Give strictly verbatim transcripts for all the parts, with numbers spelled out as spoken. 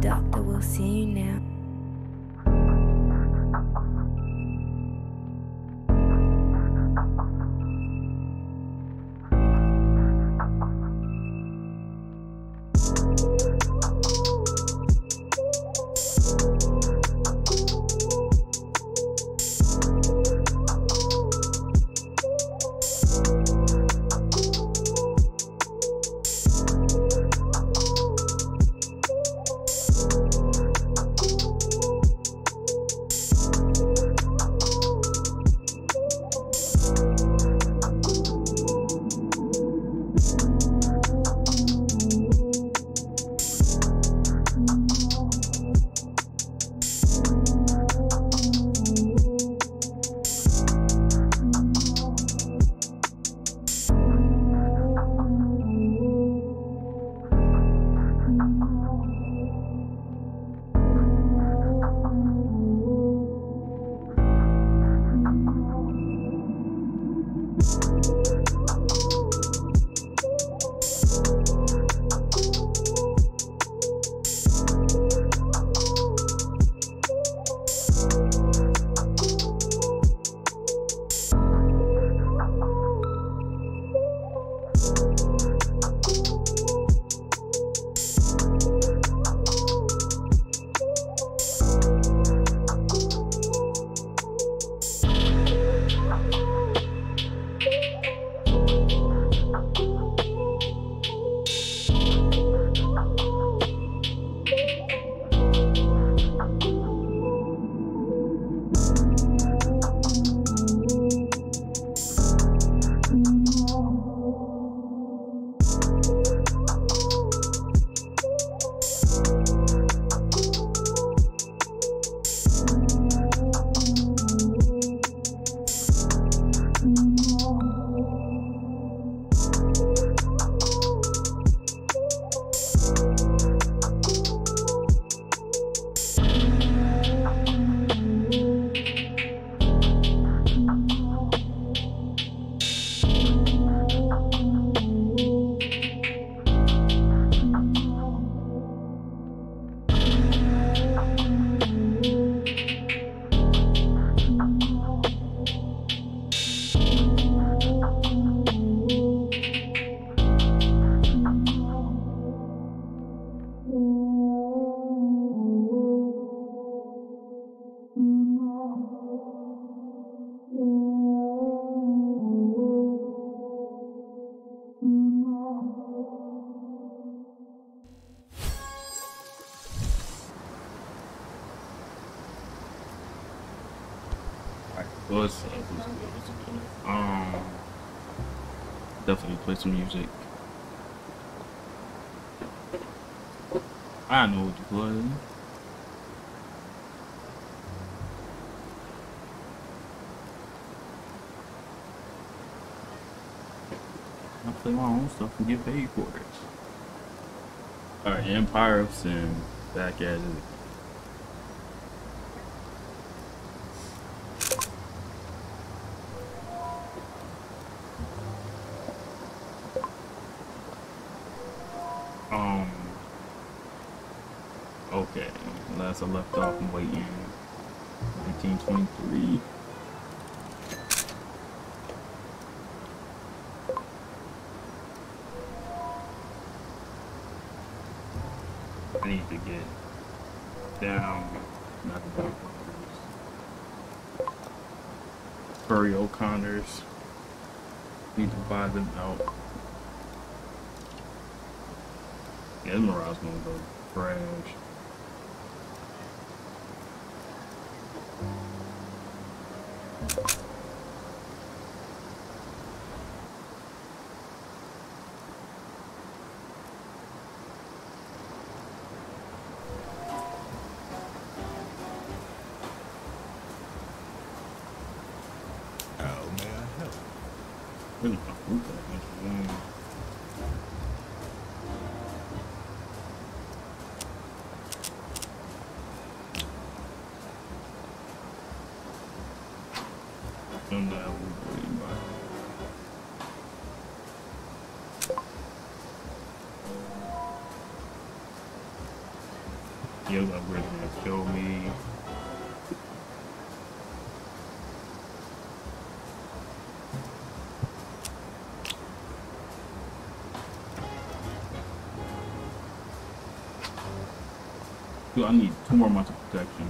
doctor will see you now. What's up? Um, definitely play some music. I know what to play. I play my own stuff and get paid for it. Alright, Empire of Sin, back at it. Um, okay, last I left off, I'm waiting. nineteen twenty-three. I need to get down, not down, Furry O'Connors. Need to buy them out. Yeah, Mirage gonna go crash. How may I help? Really, um, and that will be my skills upgrades gonna kill me. Dude, I need two more months of protection.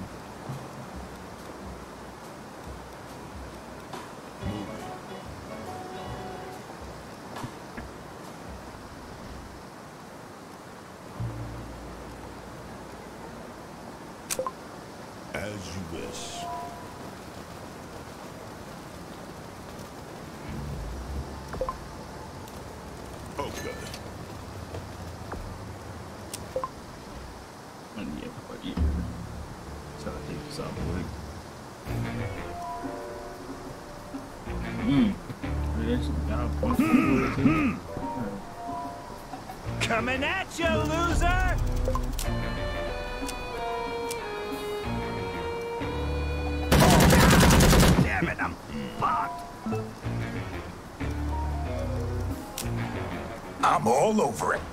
As you wish. Okay. And yeah, but yeah. So I take this out quick. Mmm. Mm. Coming at you, loser! Damn it, I'm fucked! I'm all over it.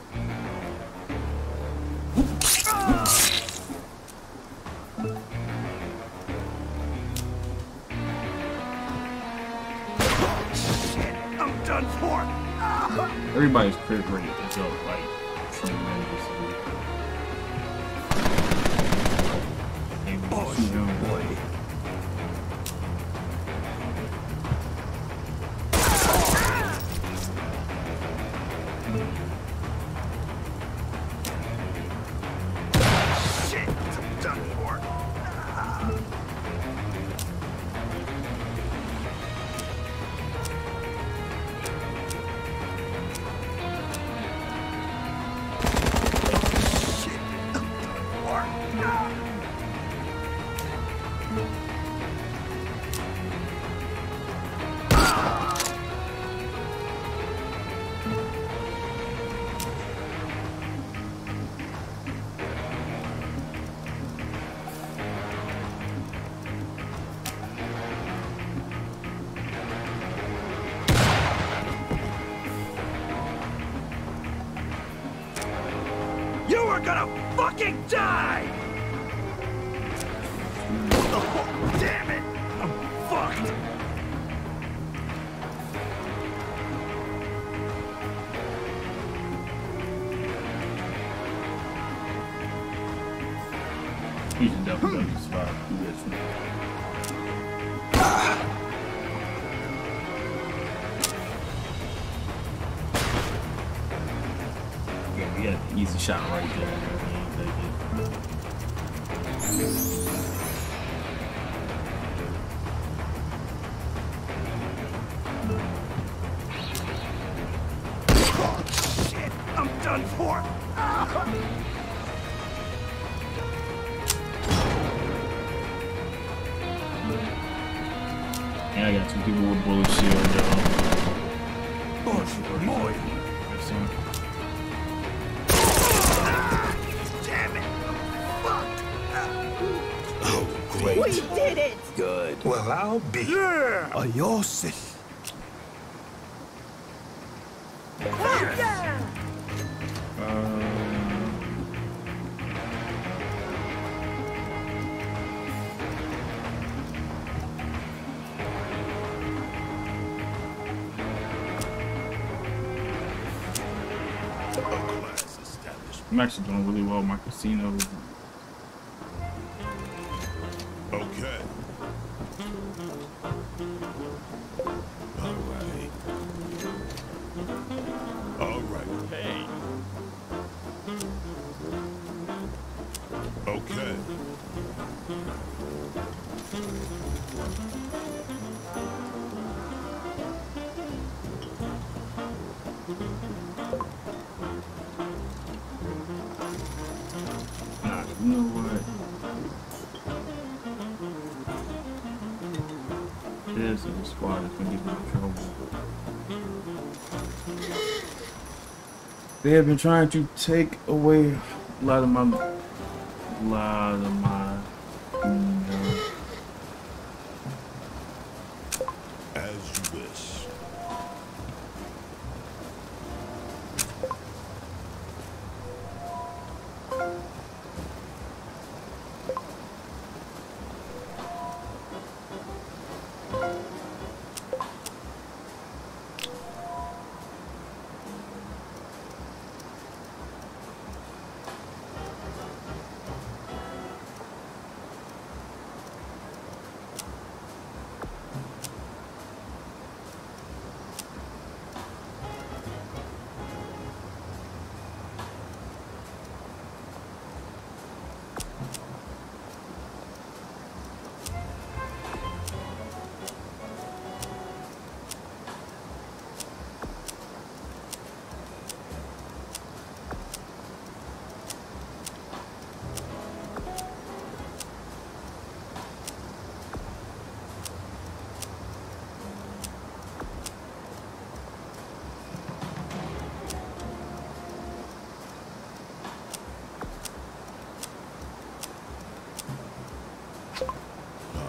Everybody's crit rate is up like tremendously. Oh, boy. Shit, I'm done for. You are gonna fucking die! Oh, damn it! I'm fucked! He's definitely gonna survive through this one. Yeah, we got the easy shot right there. Oh, shit! I'm done for! Ah. Yeah, I got two people with bullet shield, though. Oh, boy! Damn it! Fuck! Oh, great. We did it! Good. Well, I'll be. Yeah! A yourself. Oh, yeah! I'm actually doing really well in my casino. Okay. All right. All right. Hey! Okay. Nah, you know what? This is a squad that's gonna get me in trouble. They have been trying to take away a lot of my, a lot of my, you know, As you wish.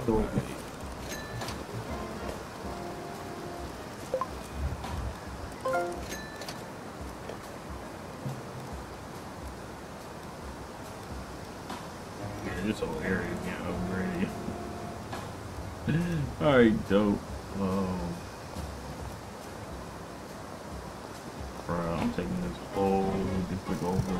door. Yeah, this whole area is getting upgraded. Alright, dope. Um, bruh, I'm taking this whole district over.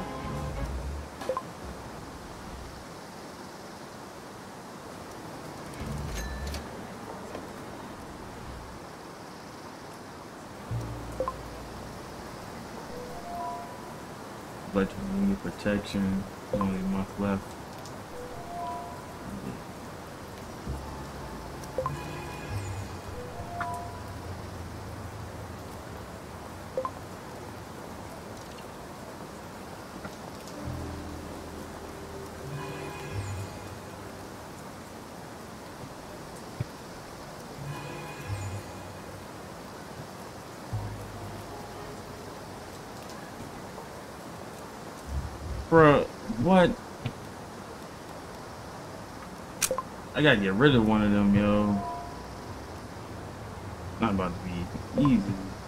Electrical protection, only a month left. Bruh, what? I gotta get rid of one of them, yo. Not about to be easy.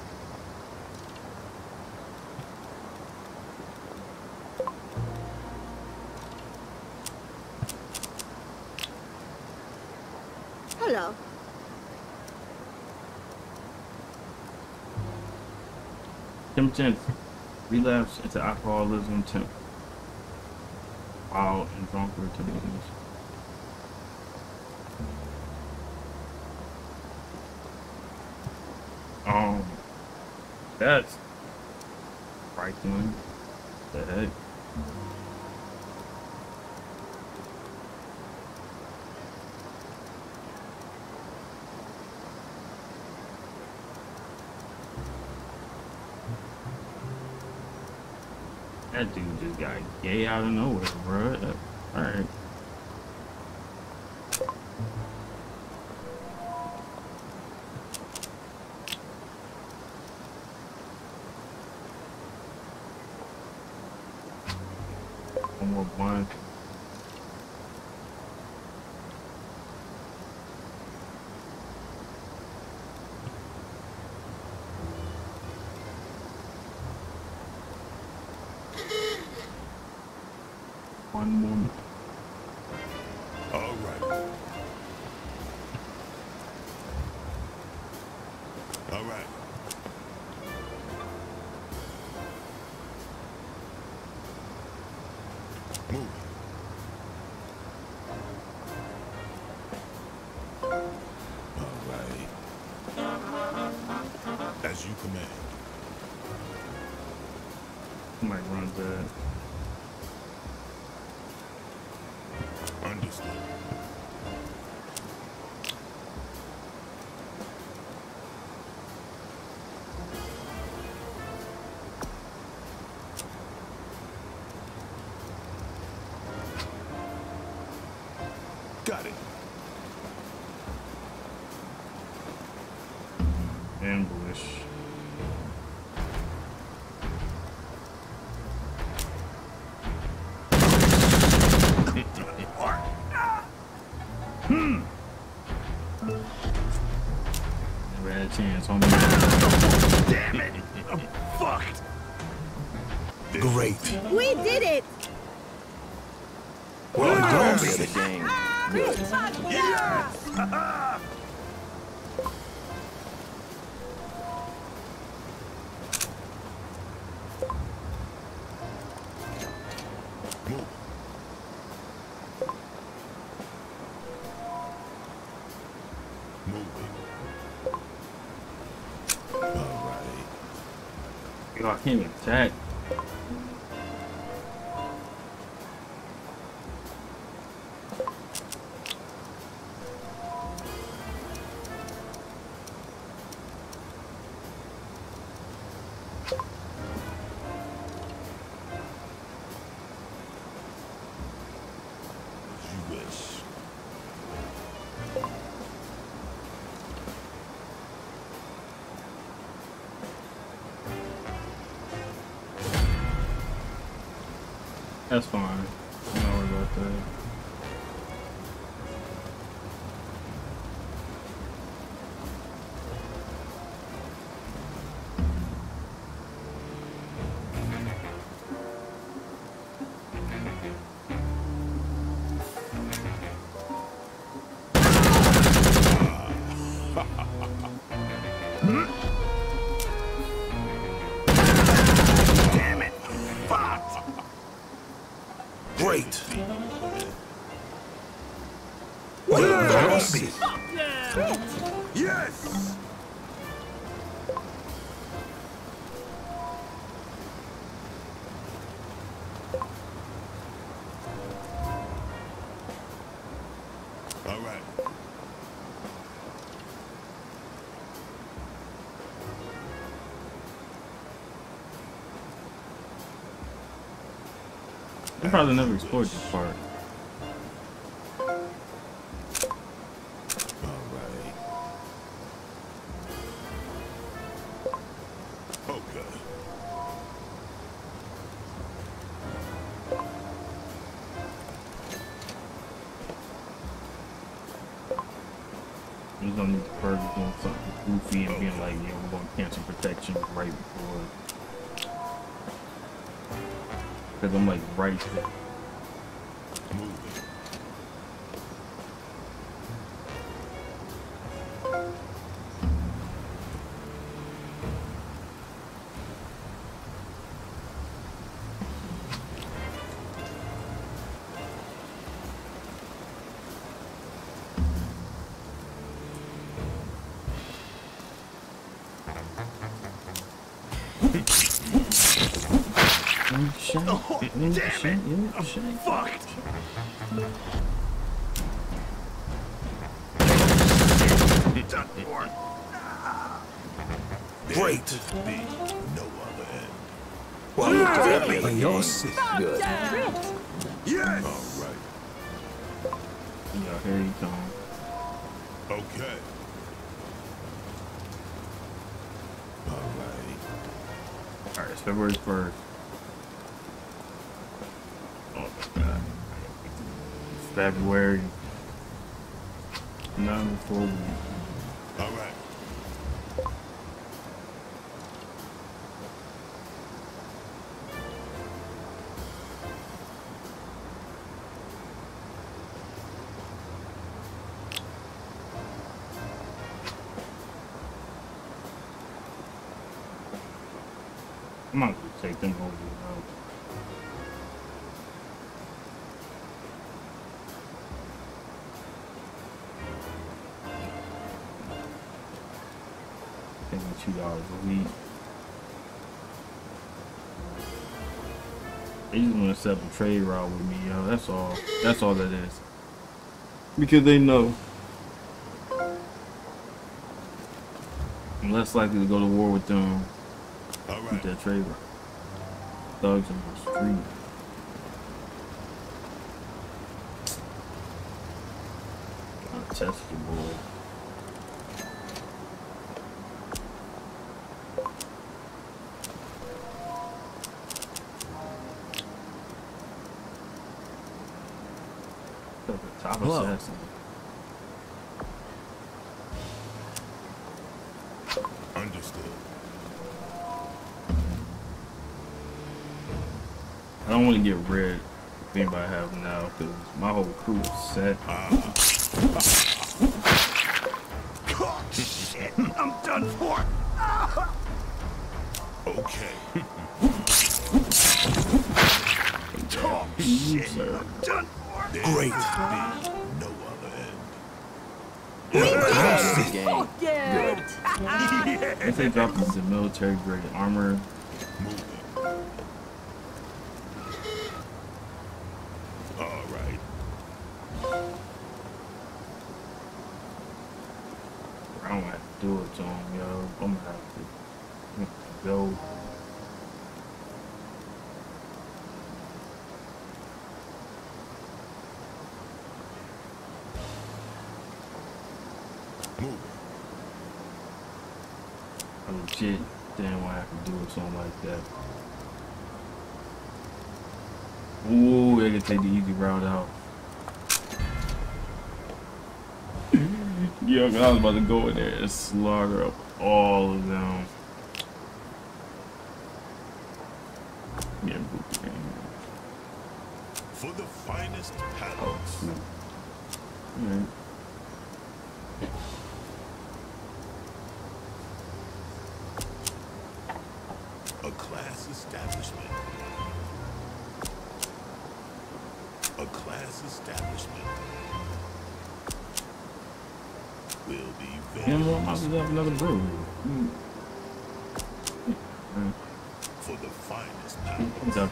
Hello. ten percent relapse into alcoholism, temp. Wild and drunkard to business. Um, that's frightening. The heck? That dude just got gay out of nowhere, bro. Alright. One more blunt. One more. All right. All right. Move. All right. As you command. Somebody runs that. Understood. Got it. Ambush. Hmm. Never had a chance on me. Damn it! I'm fucked. Great. We did it! Well done. The game. Yes! Move. Moving. All right. Yo, I can't even attack. As you wish. That's fine. Don't worry about that. Great. Yes! Crit. Yes! All right. I probably never explored this part. All right. Okay. You don't need the bird doing something goofy and being like, yeah, we're going to cancel protection right before. Because I'm like right there. Moving. Oh, damn it! I'm fucked! Done for. Great. Be no other end. You did it. Yours is good. Crit. Yes! All right. Yeah, here you come. Okay. All right. Alright, it's February first. Oh my god. It's February. None before we. All right. I'm not gonna take them over, you know. Pay me two dollars a week. They just want to set up a trade route with me, yo. That's all. That's all that is. Because they know I'm less likely to go to war with them. All Keep right. that trade route. Thugs in the street. I'll test you, boy. At the top Hello. assassin. Understood. I don't want to get rid of anybody I have now because my whole crew is set. Oh, shit! I'm done for! Okay. Oh, shit! sir. I'm done for! Great. Be no other end. Yours is Fuck yeah. If they drop this in military grade armor, Moving. All right. I don't have to do it to them, yo. I'm gonna have to, I'm gonna have to go. Moving. I legit didn't want to have to do it something like that. Ooh, they can take the easy route out. Yo, I was about to go in there and slaughter up all of them. Yeah, boot game. For the finest Oh, palace. snap. Alright. A class establishment. A class establishment will be You very know what? I might have another brew. Mm. Mm. for the finest What's palace. up?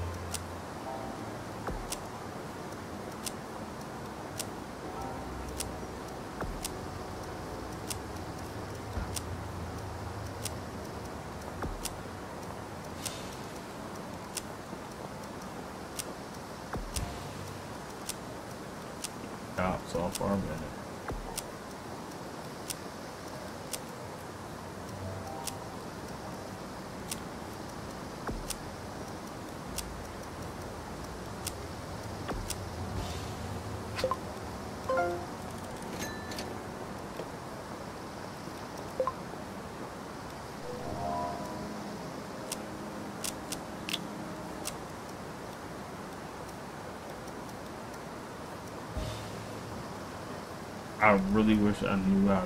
Cops off our minute. I really wish I knew how to.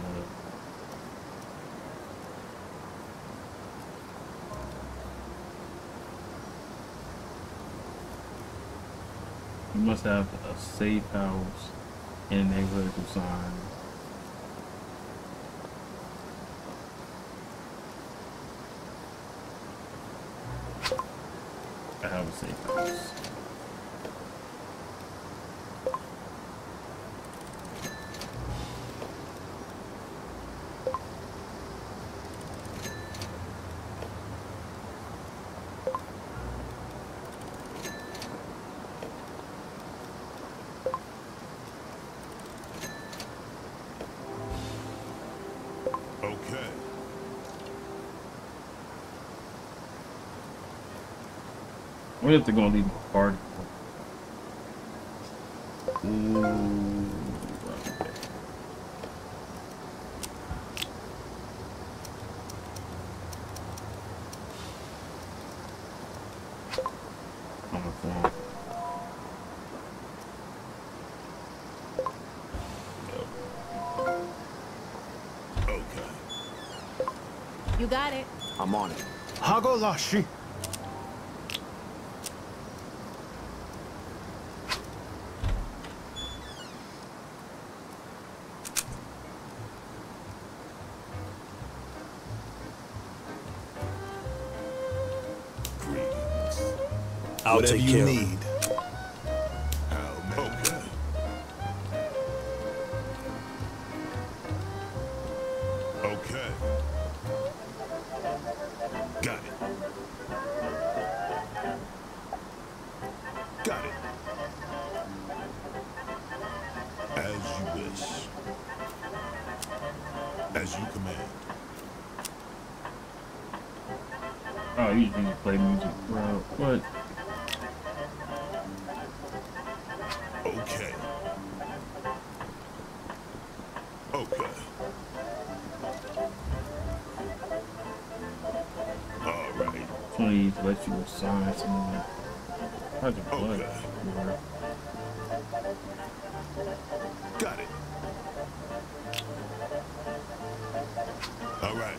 You must have a safe house in a neighborhood with signs. I have a safe house. Okay. What if they're gonna leave the party? Ooh, okay. On the phone. Okay. You got it. I'm on it. Hagolashi. Greetings. I'll Whatever take you care need. How may okay. Okay. Got it. Got it. As you wish. As you command. Oh, you just need to play music, bro. What? Okay. Okay. All right. Please let you assign someone. How'd you play? Okay. Got it. All right.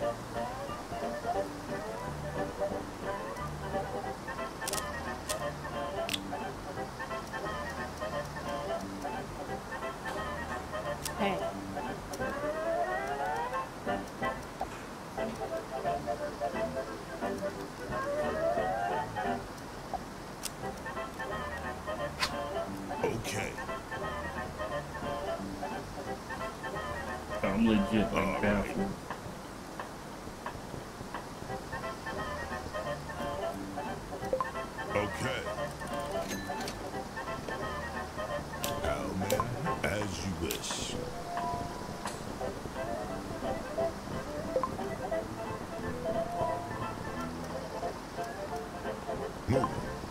Hey. Okay. I'm legit like Alright. baffled. Okay. How may I? As you wish. Move.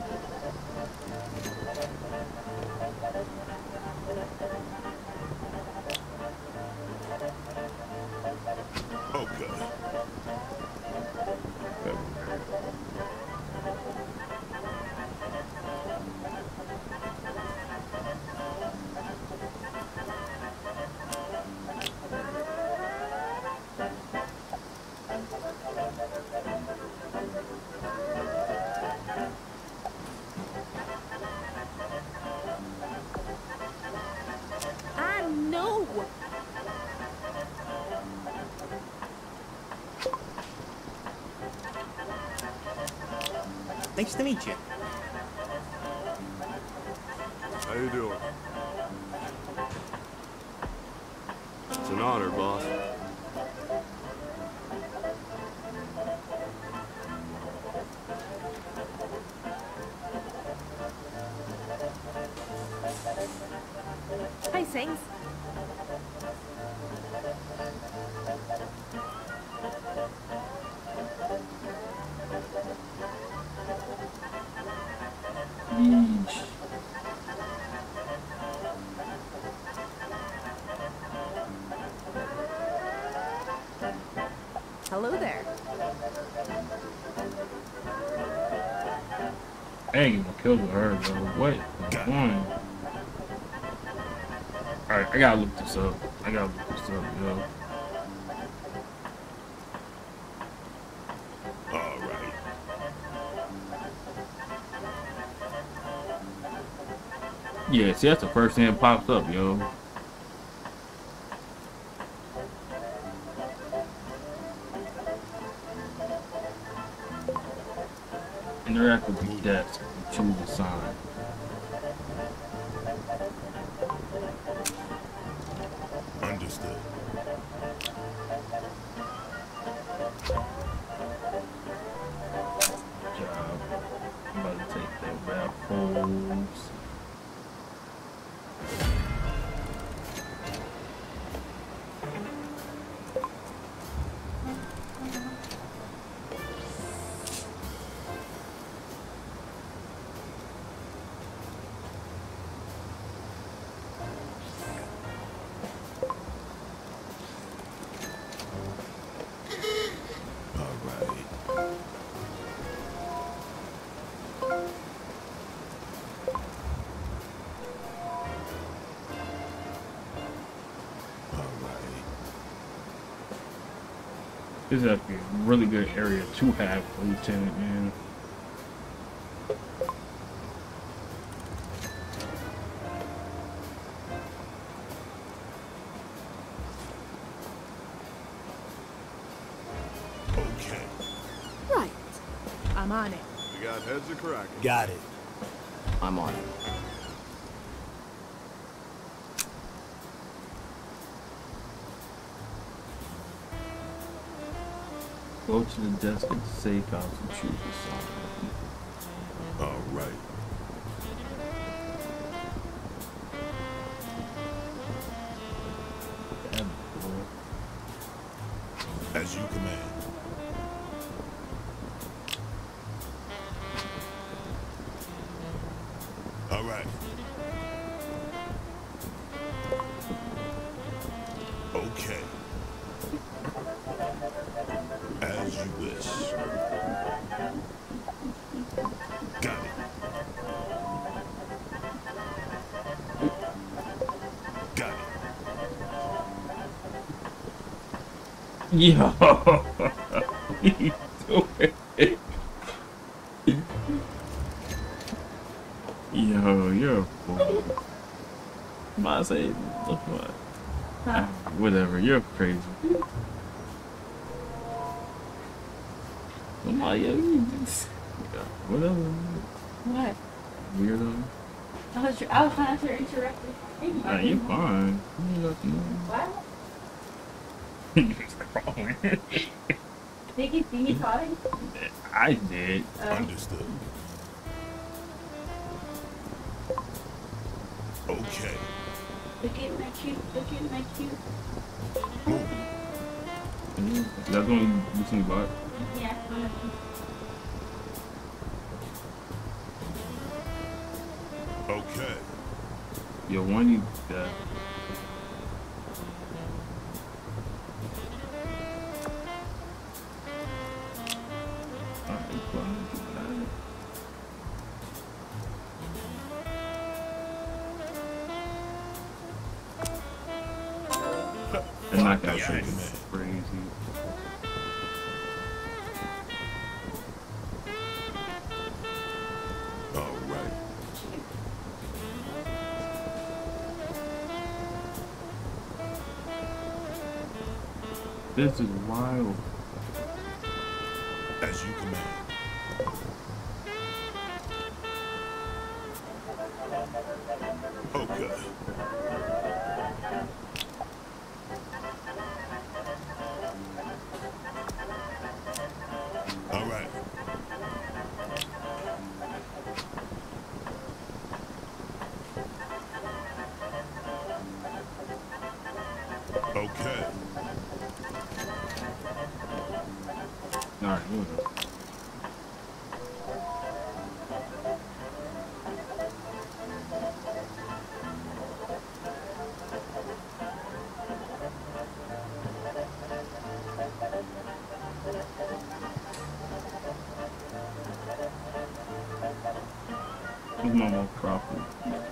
Okay. Nice to meet you. How you doing? It's an honor, boss. Hi, Sings. Yeesh. Hello there. I ain't gonna kill her, bro. What? One. Alright, I gotta look this up. I gotta look this up, yo. All right. Yeah, see, that's the first thing that pops up, yo. Interact with the desk and choose a sign. Understood. Job. I'm about to take the rap holes. All right. All right. This is actually a really good area to have for Lieutenant, man. Okay. Right. I'm on it. We got heads a cracking. Got it. I'm on it. Go to the desk at the safe house and choose a sign. All right. Damn, boy. As you command. All right. Okay. As you wish. Got it. Got it. Yo, what you doing? Yo, you're a fool. I'm about to say, look what? Ah, whatever, you're crazy. I'm like, yo, you just, yeah, whatever. What? Weirdo. I was, I was trying to interrupt you. Nah, you're fine. You got to know. What? You just crawling. Did you see me crawling? I did. Oh. Understood. Okay. Look at my cute, look at my cute. Moving. That's when you listen to Bart. Yeah. Okay. Yo, one you got. Alright, fine. The knockout Yes. shit is crazy. All right. This is wild. As you command. Okay. All right. Okay. Alright, here we go. Where's my more profit?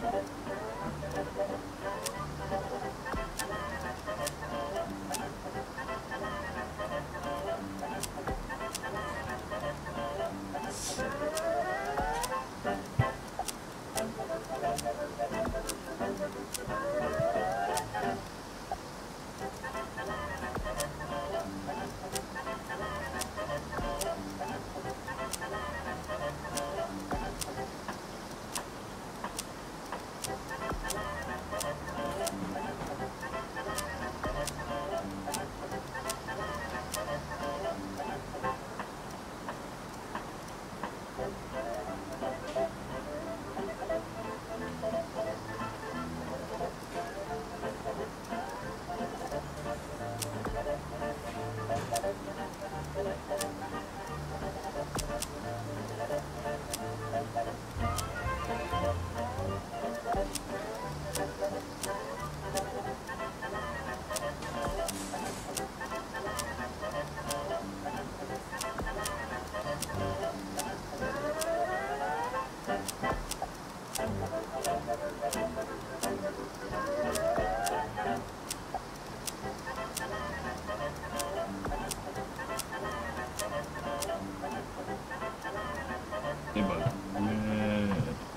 Hey, buddy. Yeah.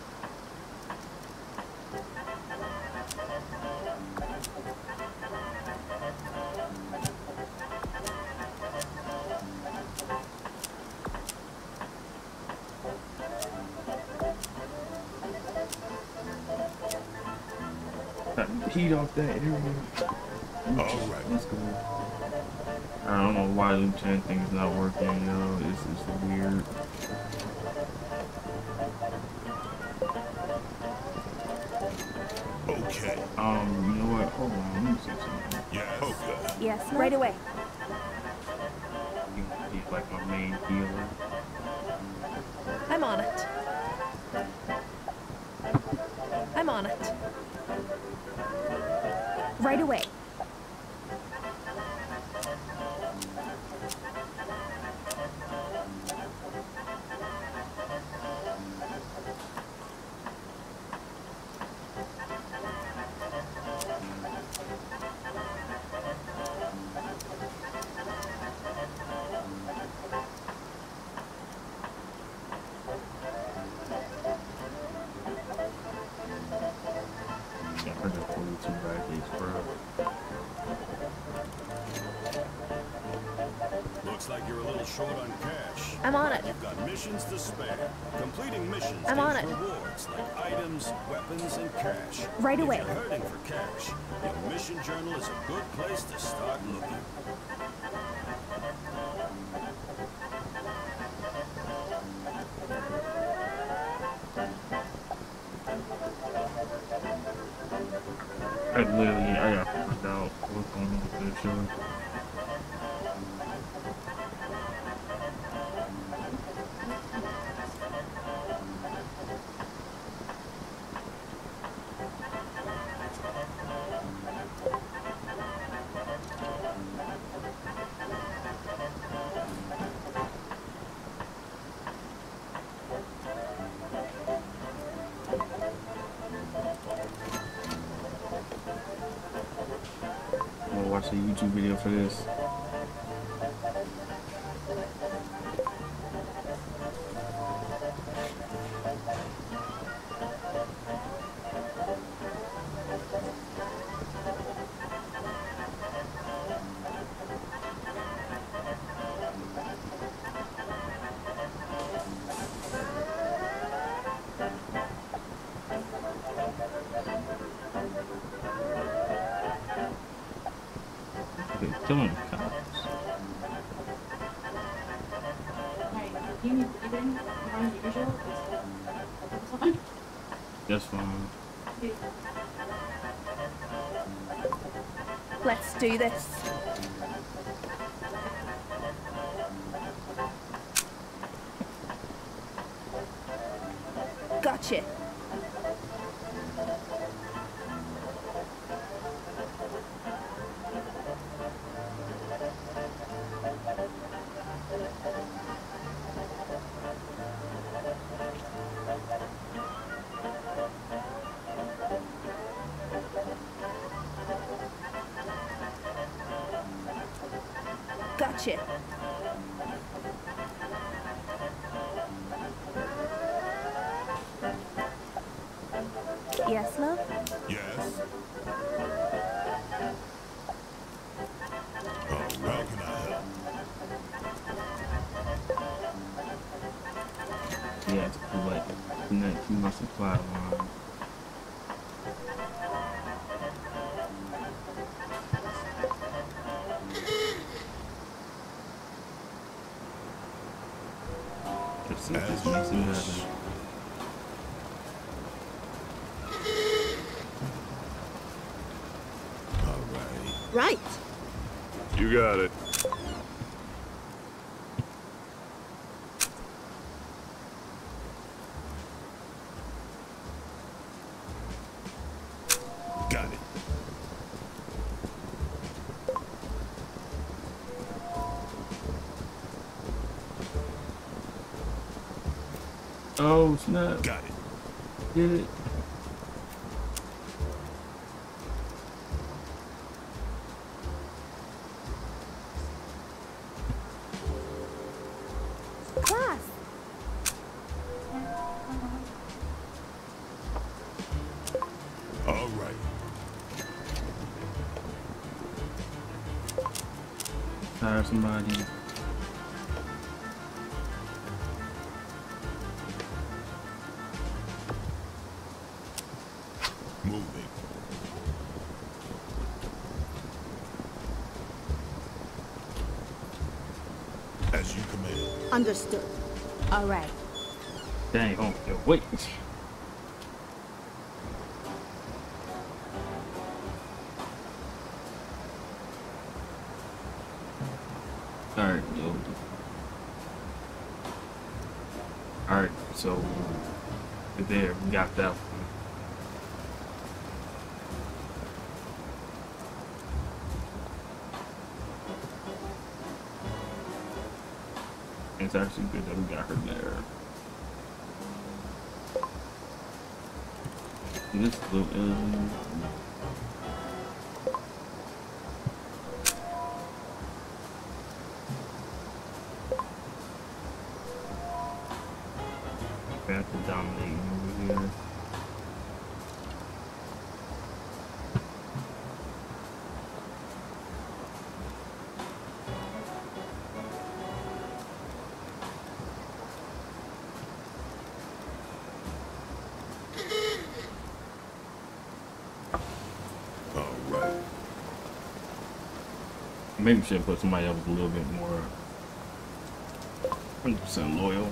Got the heat off that area. All right. Let's go. I don't know why the enchant thing is not working, yo. It's just weird. Okay. Um, you know what? Hold on, let me see something. Yes. Okay. Yes, right away. He's like my main healer. I'm on it. I'm on it. Right away. Yeah, I got forty-two rackets, bro. Looks like you're a little short on cash. I'm on it. You've got missions to spare. Completing missions I'm on gives it. rewards like items, weapons, and cash. Right if away. You're hurting for cash. Your mission journal is a good place to start looking. I literally, I got find out what's going on with this show. I'm gonna watch a YouTube video for this. Killing the cops. Alright, do you need breathing more than usual? That's fine. That's fine. Let's do this. Gotcha. Gotcha. Yes, love? Yes? Oh, how can I help? Yeah, to collect, connect to my supply line. Let's see if this As makes you it wish. happen. All right. Right. You got it. Got it. Oh snap! Got it. Get it. Class. All right. Hire somebody. Moving. As you command. Understood. All right. Dang, oh, yo, wait. Alright, yo. Alright, so there, we got that one. It's actually good that we got her there. This little alien. Back to dominating over here. All right. Maybe we should put somebody else a little bit more one hundred percent loyal.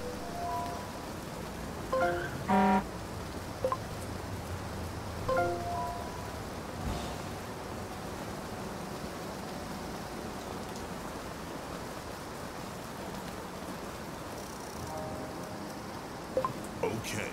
Okay.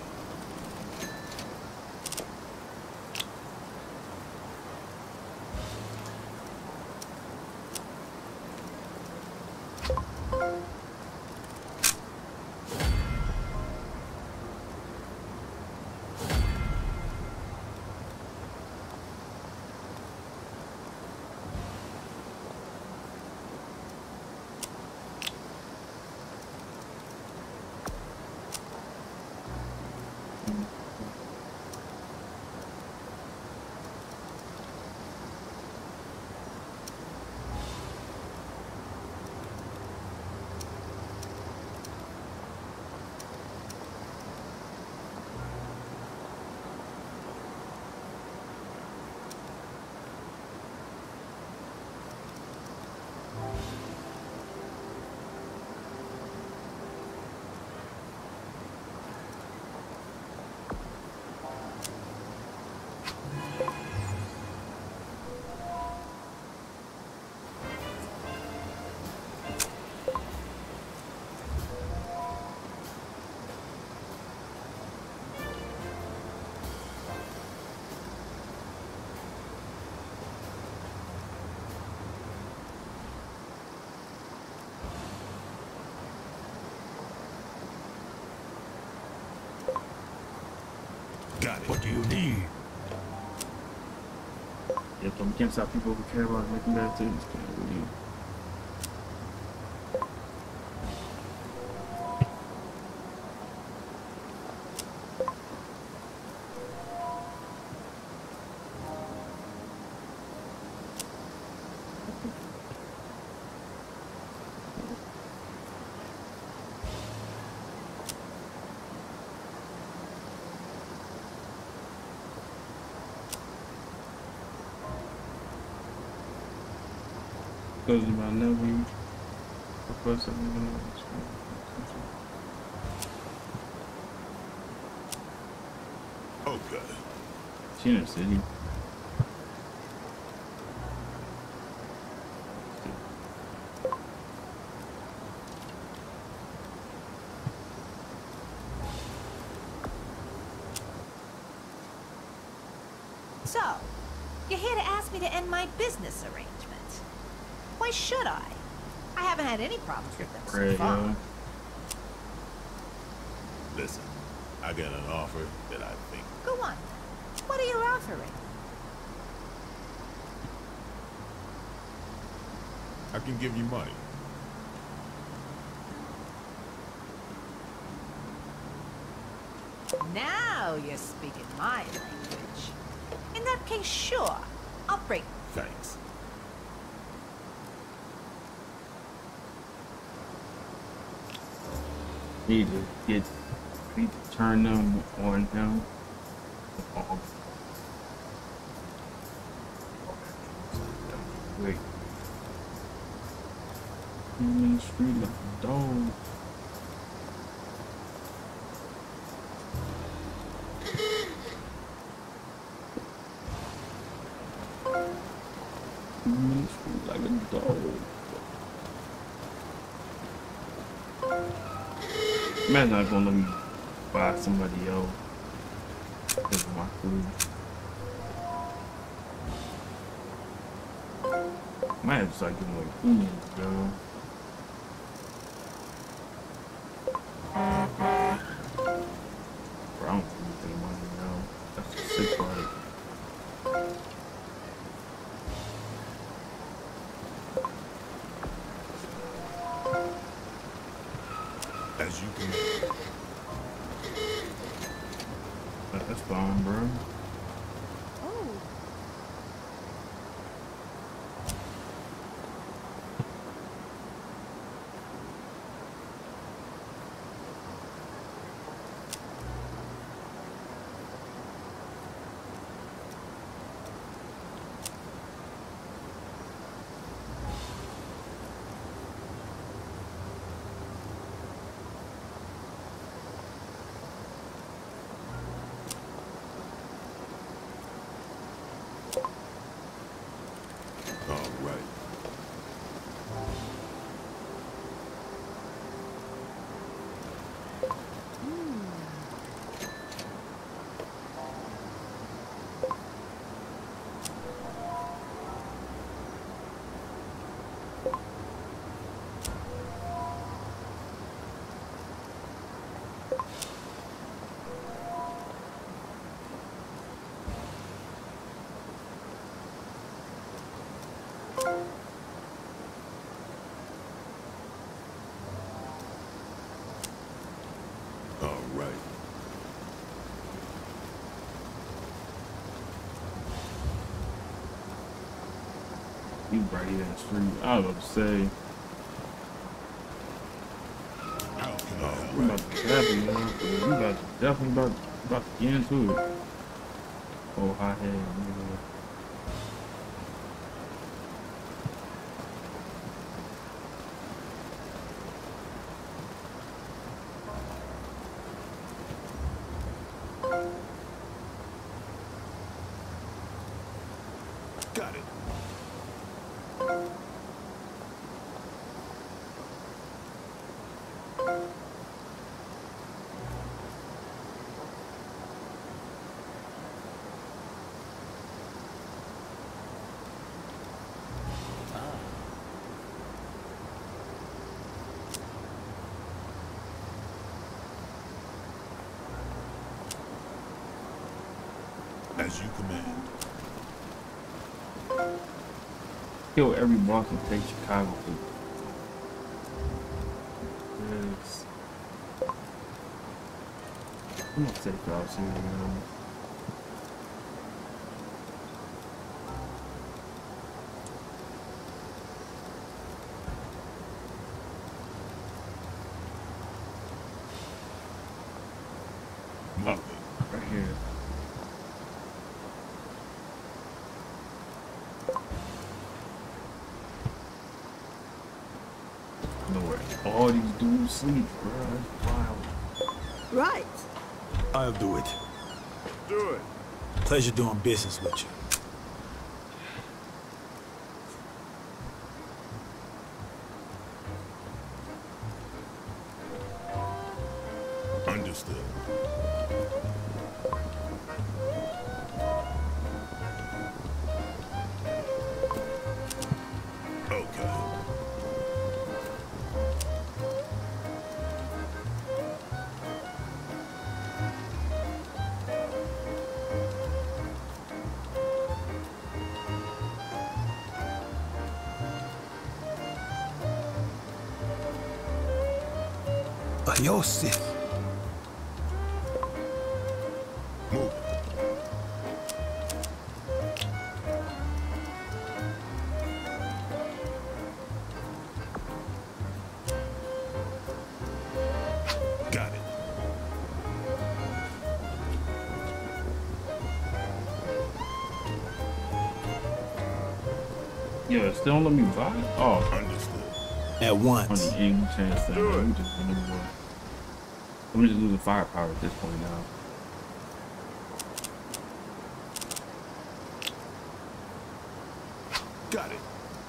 Got it. What do you need? Yeah, so we can't stop people who care about making bad decisions. Can't we? Because my nephew request something. Okay. She in the city. So, you're here to ask me to end my business arrangement. Why should I? I haven't had any problems with them so Great, far. yo. Listen, I got an offer that I think. Go on. What are you offering? I can give you money. Now you're speaking my language. In that case, sure. I'll break. Thanks. Need to get, need to turn them on him. Oh. Wait. In the street like a dog. In the street like a dog. Man's not gonna let me buy somebody else because of my food. Might have to start giving away food, bro. Bro, I don't need any money now. That's the sick part. As you can. That's fine, bro. Oh. All right. All right. You right here in the street. I was about to say, How can I help? we about to be happy, you know? We about to, definitely about, about to get into it. Oh, hot head, nigga. Got it. As you command. Kill every boss and take Chicago food. Yes. I'm gonna take off here, man. Oh, right here. Lord, all these dudes sleep, bro. That's wild. Right. I'll do it. Do it. Pleasure doing business with you. Understood. Okay. Adios. Move. Got it. Yeah, still don't let me buy it? Oh, Understood. At on once. the any chance that Do it. I'm just gonna lose. I'm just losing firepower at this point now. Got it.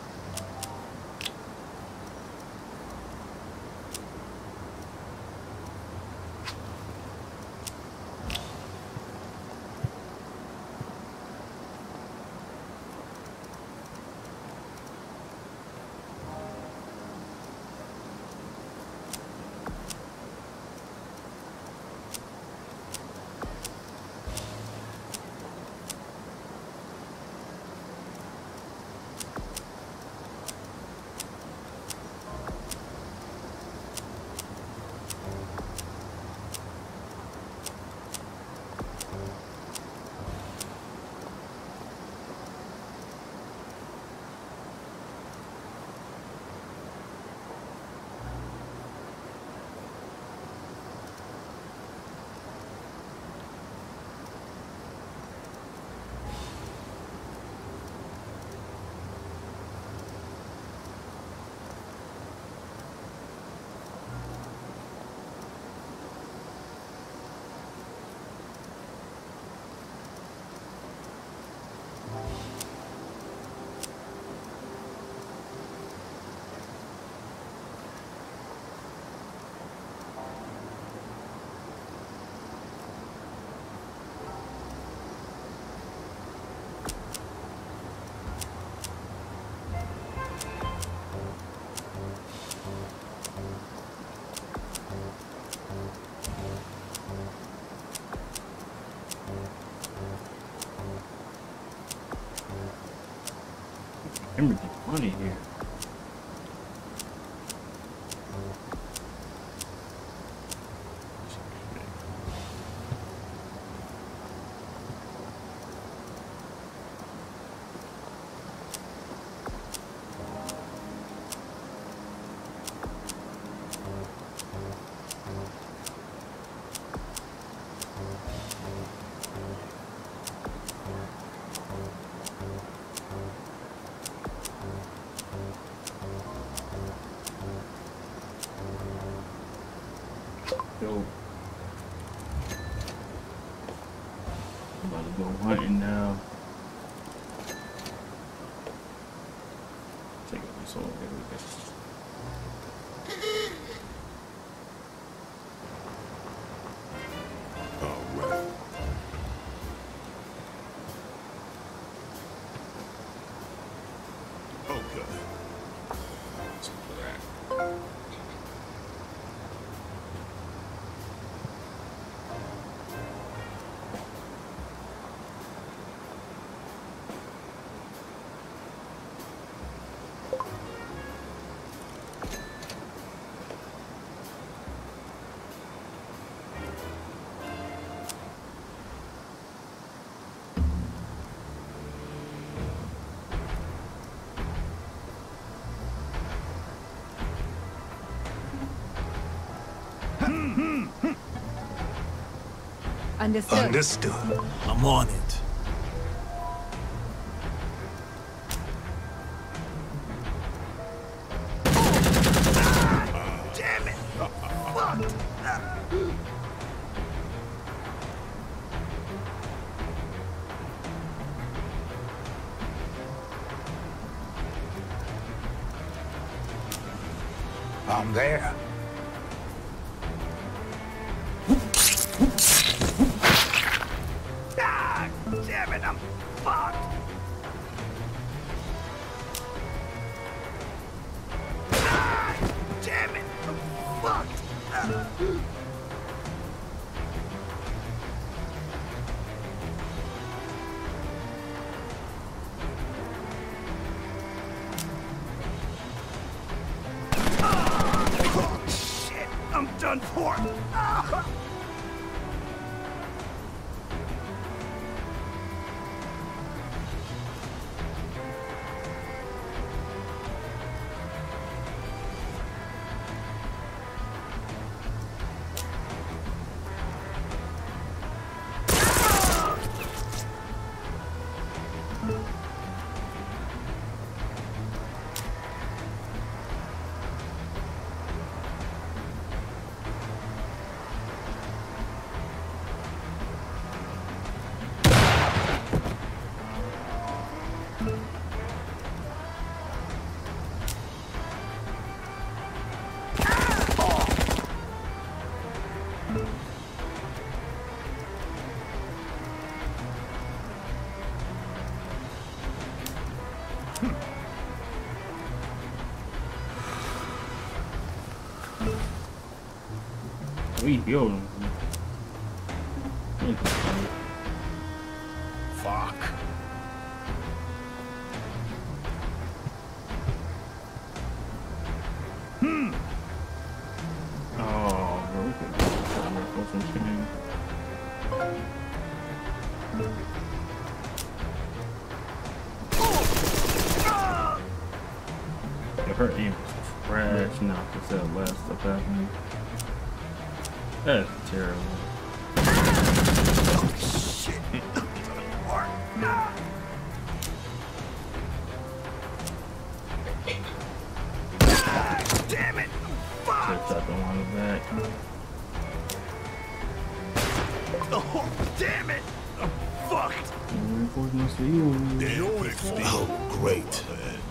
I'm making money here. Yo. I'm about to go hunting now. Take this all here with this. All right. Okay. Understood. Understood. I'm on it. Damn it! Fuck! I'm there. Ah, damn it! I'm fucked! Ah, damn it! I'm fucked! Ah. Oh, shit! I'm done for! Ah. We healed him. Fuck. Hmm. Oh, bro, we could go some shooting. If her aim was trash, not to say last stuff happening. That's terrible. Oh, shit. Or, ah. Ah, damn it. Fuck. Just shot the one back. Oh, damn it. I'm fucked. Reinforcements for you. Damn fixed it. Oh, great.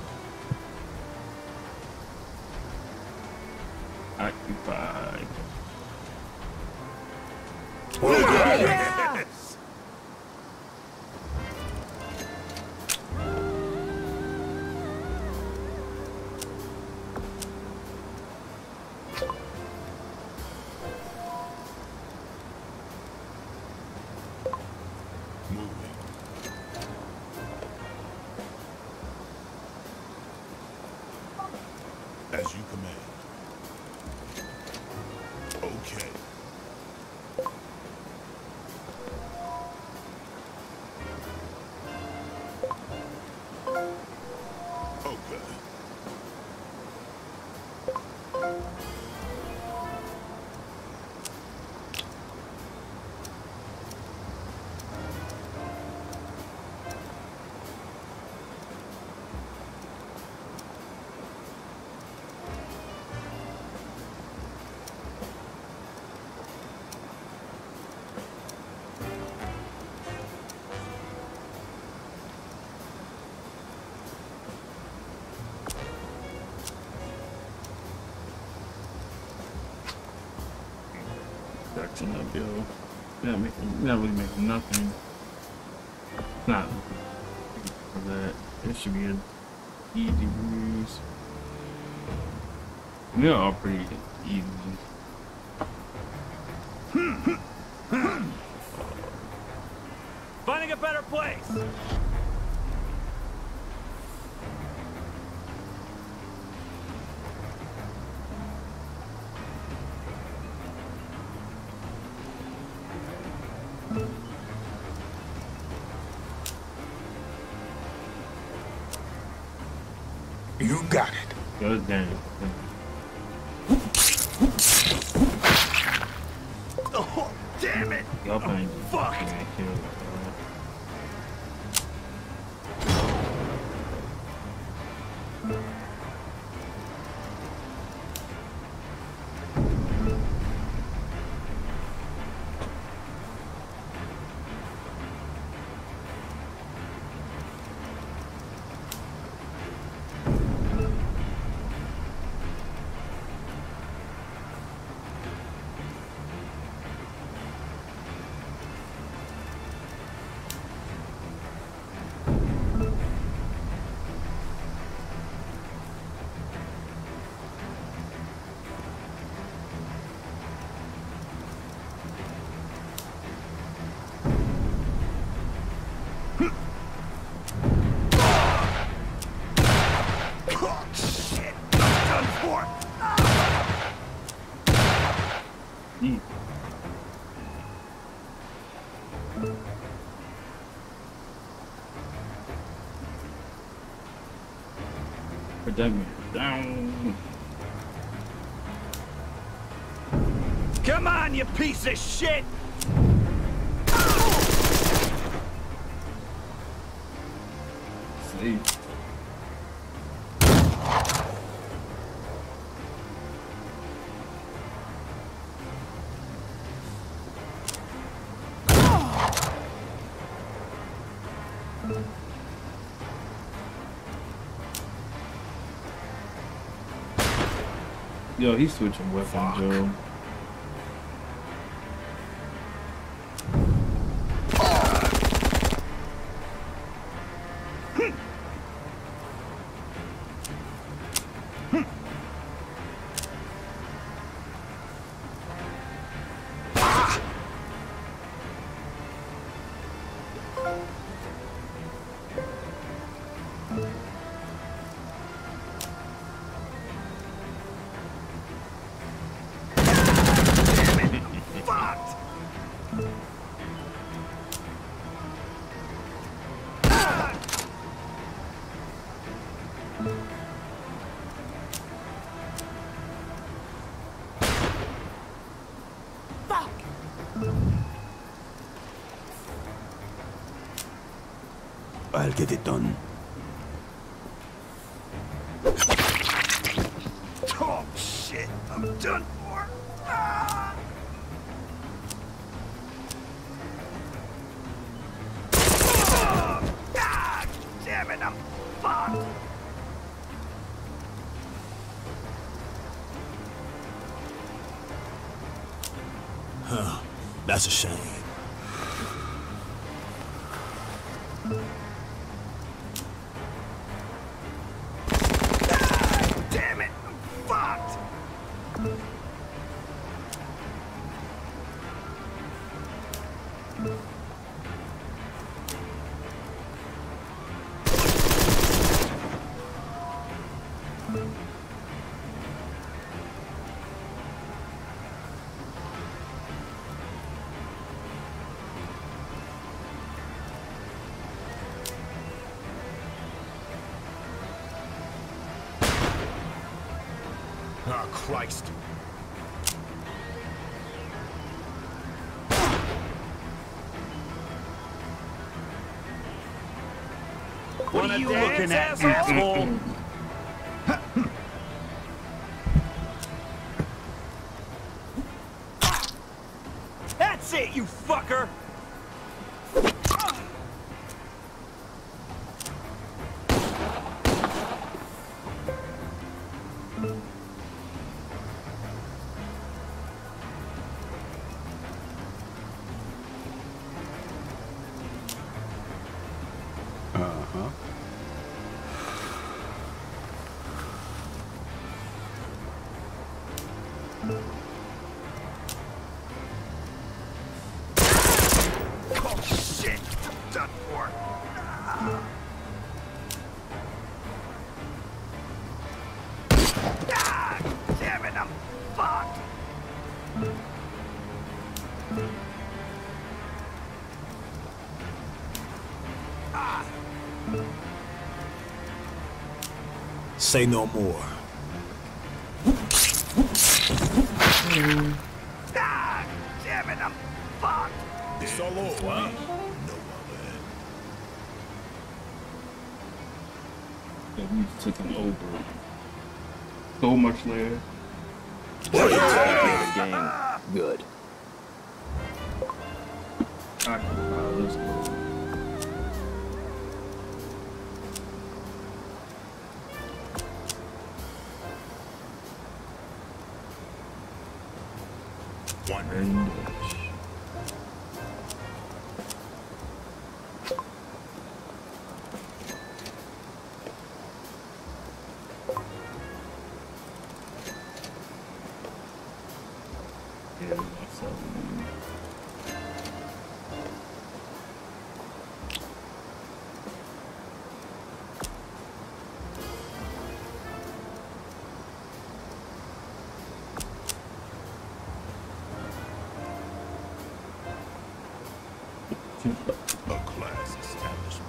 Occupied. Yes. Moving. As you command. Okay. Okay. Production up, yo. Not making, not really making nothing. Not for that. It should be a easy breeze. They're all pretty easy. Finding a better place. You got it. Good game. Oh, damn it. Yo, I'll find I'm you. fucked. Yeah, I killed, Oh, shit. I'm done for. Mm. Protect me. Down. Come on, you piece of shit. See. Yo, he's switching weapons, Fuck. Joe. Fucked. Fuck! I'll get it done. Oh, shit. I'm done for. Ah. Oh, ah, damn it, I'm fucked. Huh. That's a shame. Ah, damn it, I'm fucked. Oh, Christ. What are you looking at, asshole? That's it, you fucker! Uh-huh. Oh, shit! I'm done for. Ah. Ah, damn it, I'm fucked! Ah. Say no more. Ah, damn it, I'm fucked! Solo, huh? No Yeah, we taking over so much land. Another gang. Good. Occupy, let's go. One. And yeah, that's something. A class establishment.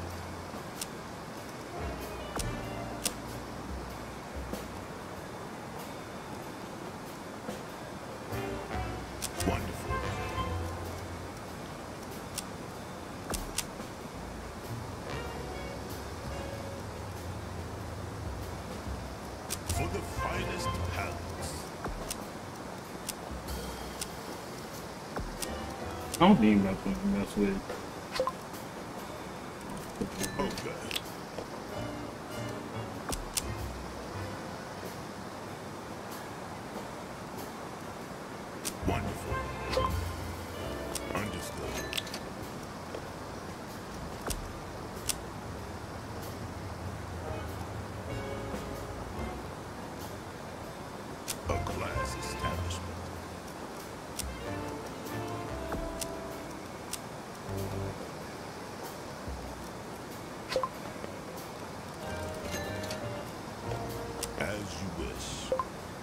Wonderful. For the finest palace. I don't think that's what you mess with. Okay. Wonderful. Understood. A class establishment. As you wish.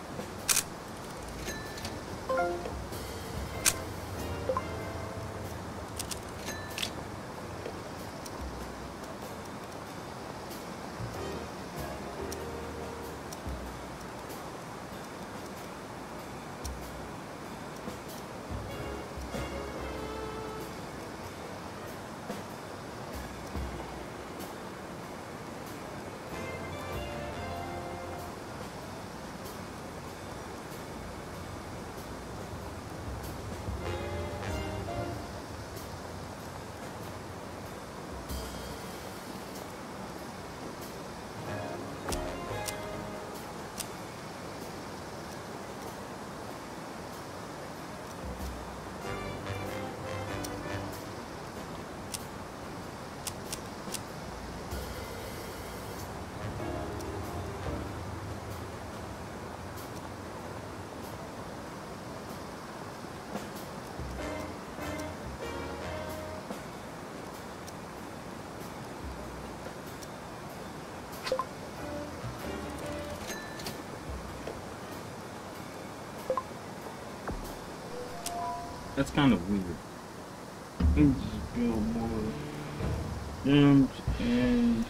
That's kind of weird. Let me just build more gems and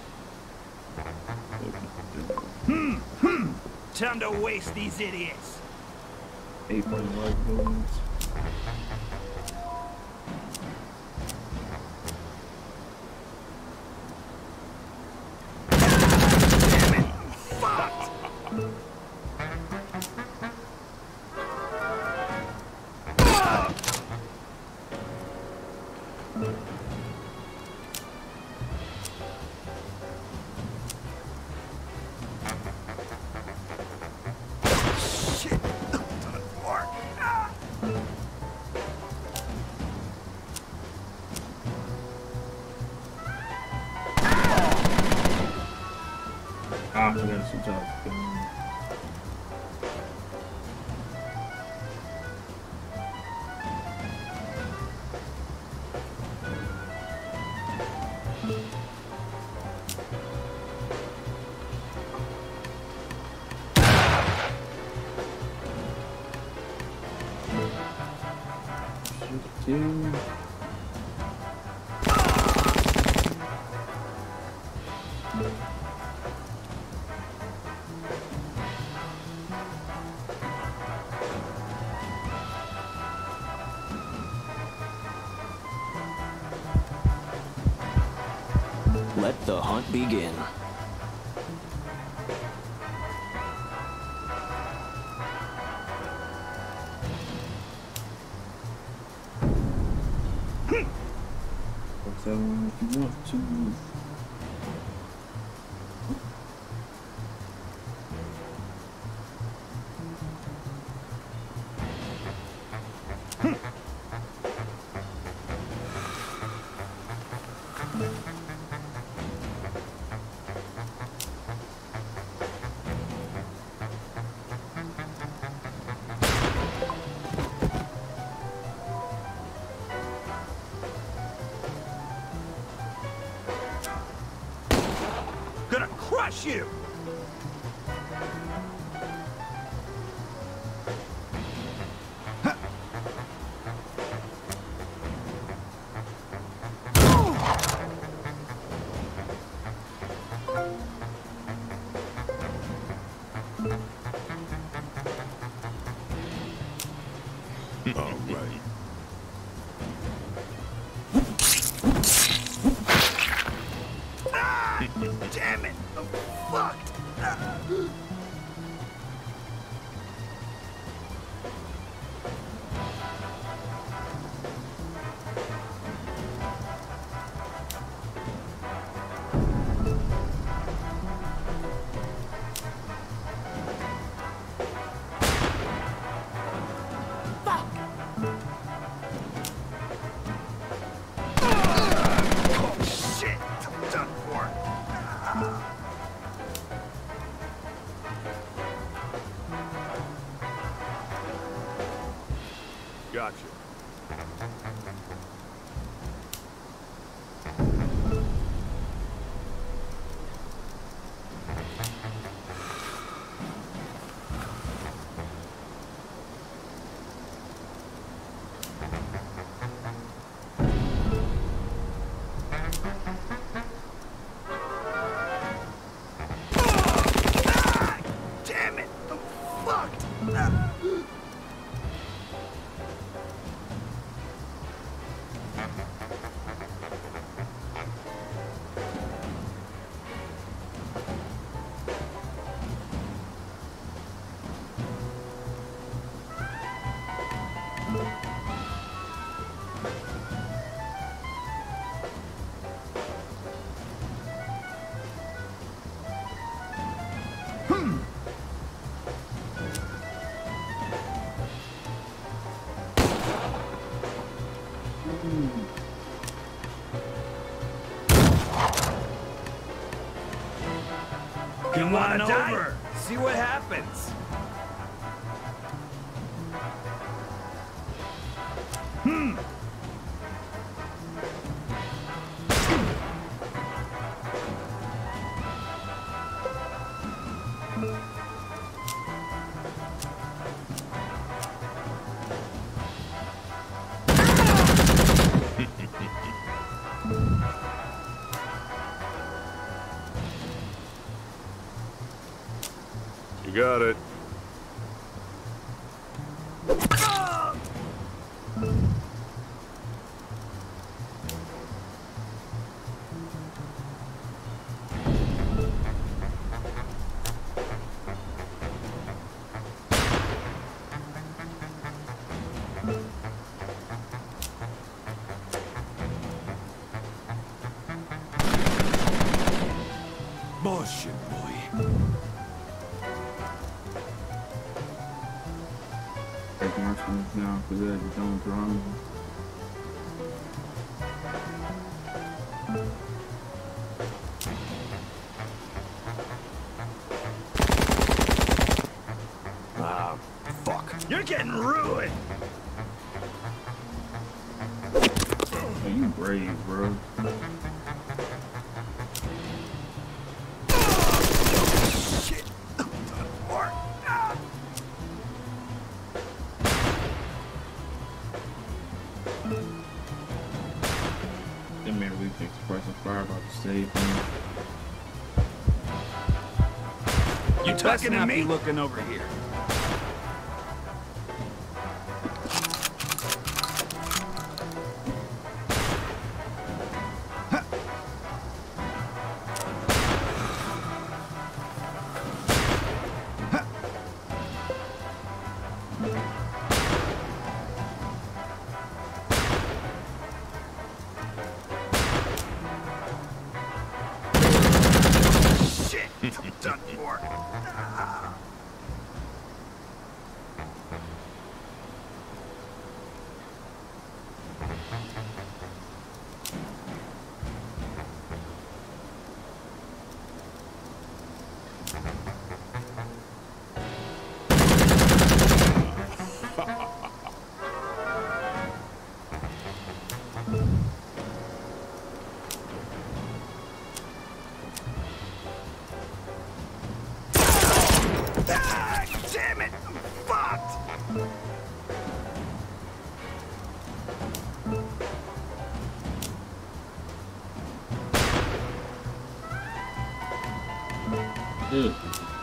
Hmm, hmm. Time to waste these idiots. eight point five buildings. Ah, I got some jobs. Two. Let the hunt begin. What's that one if you want to? Gonna crush you! All right. Ah! Damn it! I'm fucked! Ah. Oh shit! I'm done for. Ah. Gotcha. Ah! Damn it! I'm fucked! Ah. Come on over. See what happens. Hmm. You got it. Ah! Bullshit, boy. Take marksman's down for that. You don't drone. Ah, fuck. You're getting ruined. Oh, you brave, bro. Shit. I'm done for. Ah! That man really thinks the price of fire about to save him. You talking to me? looking over here. Good.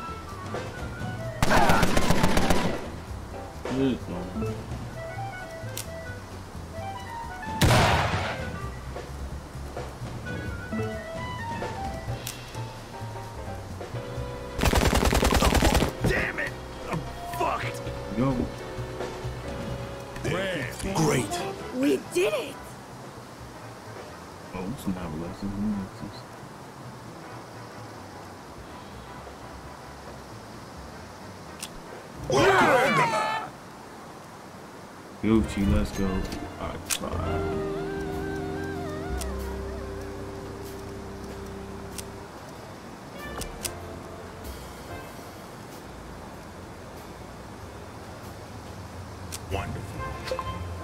Good Lord. Damn it! I'm fucked! Go. Great. We did it! Oh, some adolescents. Gucci, let's go. Alright, bye. Wonderful.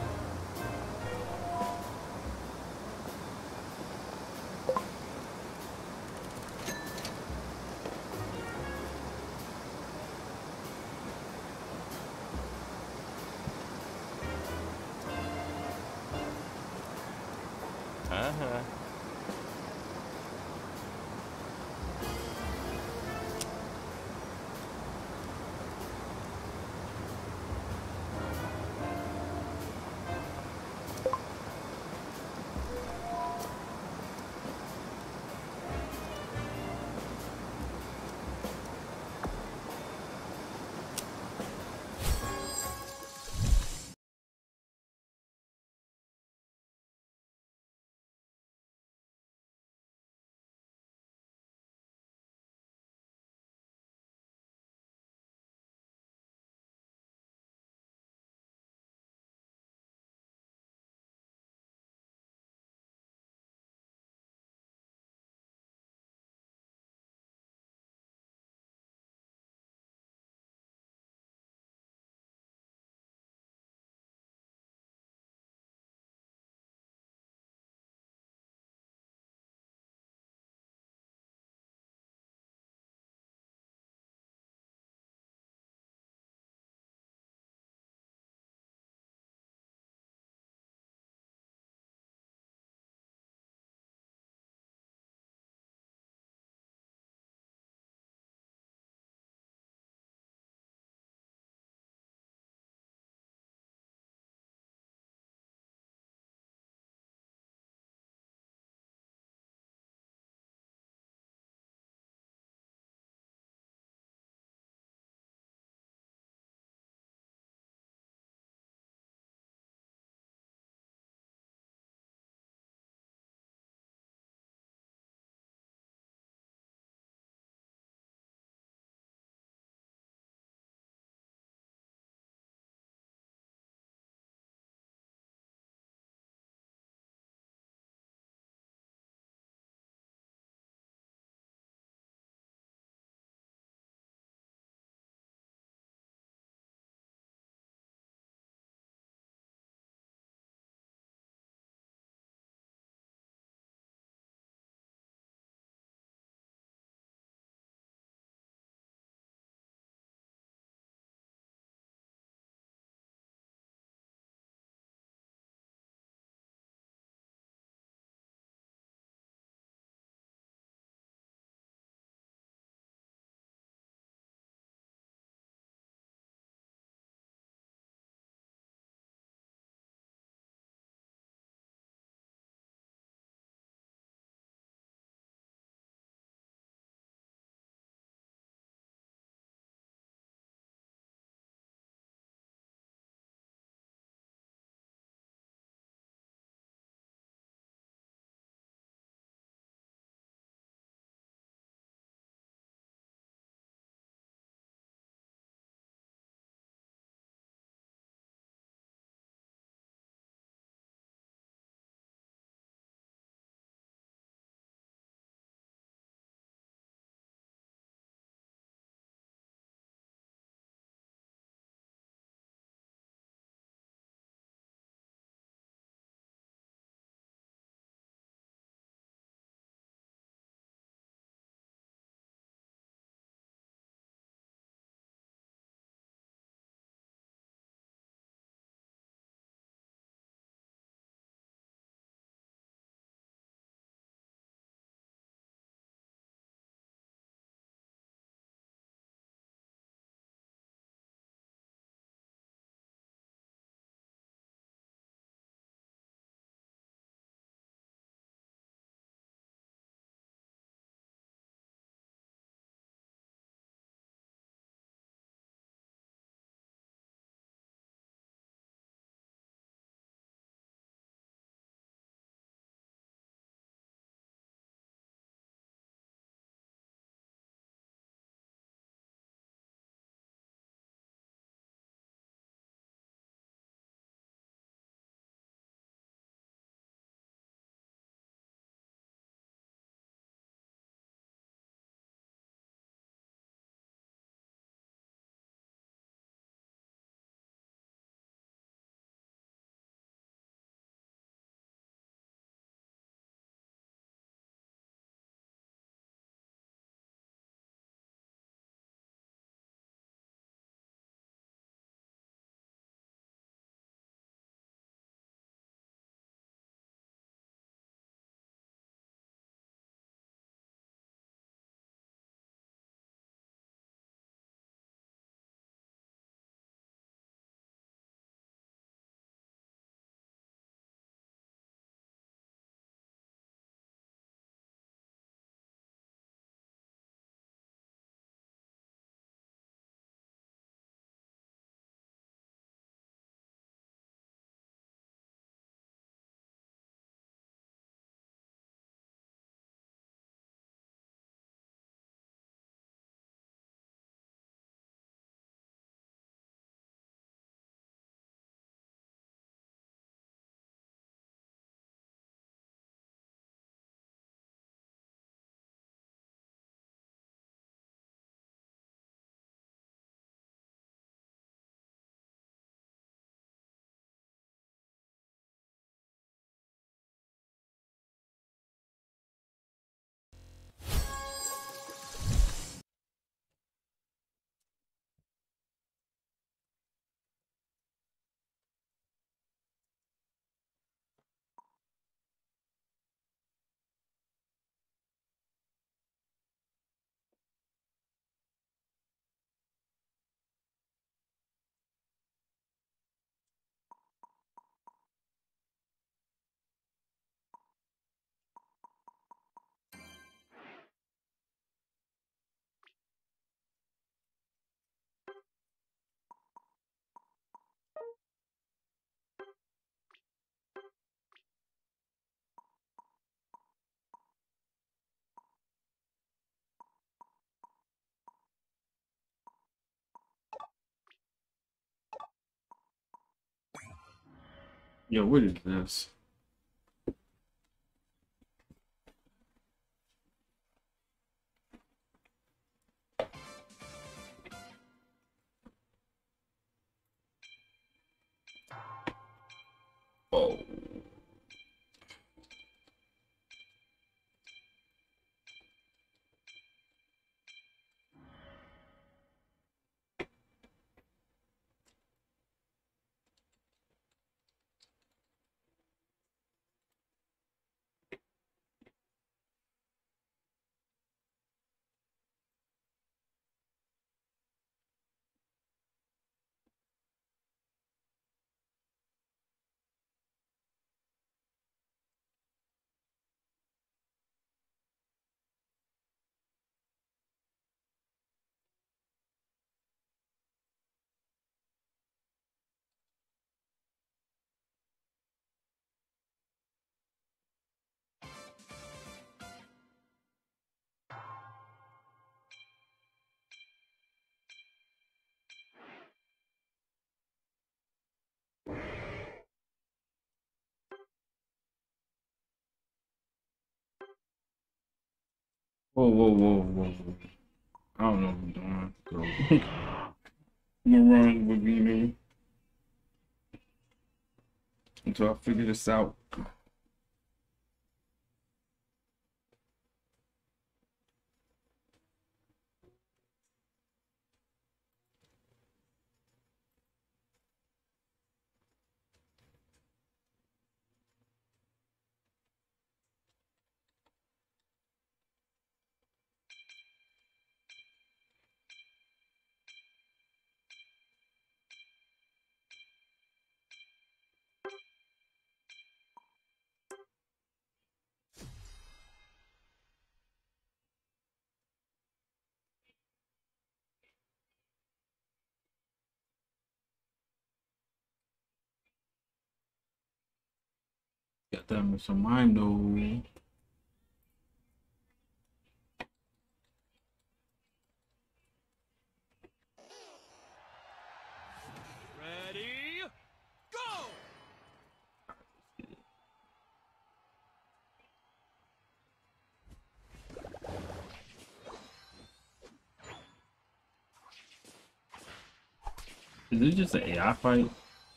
Uh-huh. Yo, what is this? Oh. Whoa, whoa, whoa, whoa, whoa. I don't know what I'm doing. So. I'm gonna run with you until I figure this out. Got that with some mind though. Ready, go! Is this just an A I fight?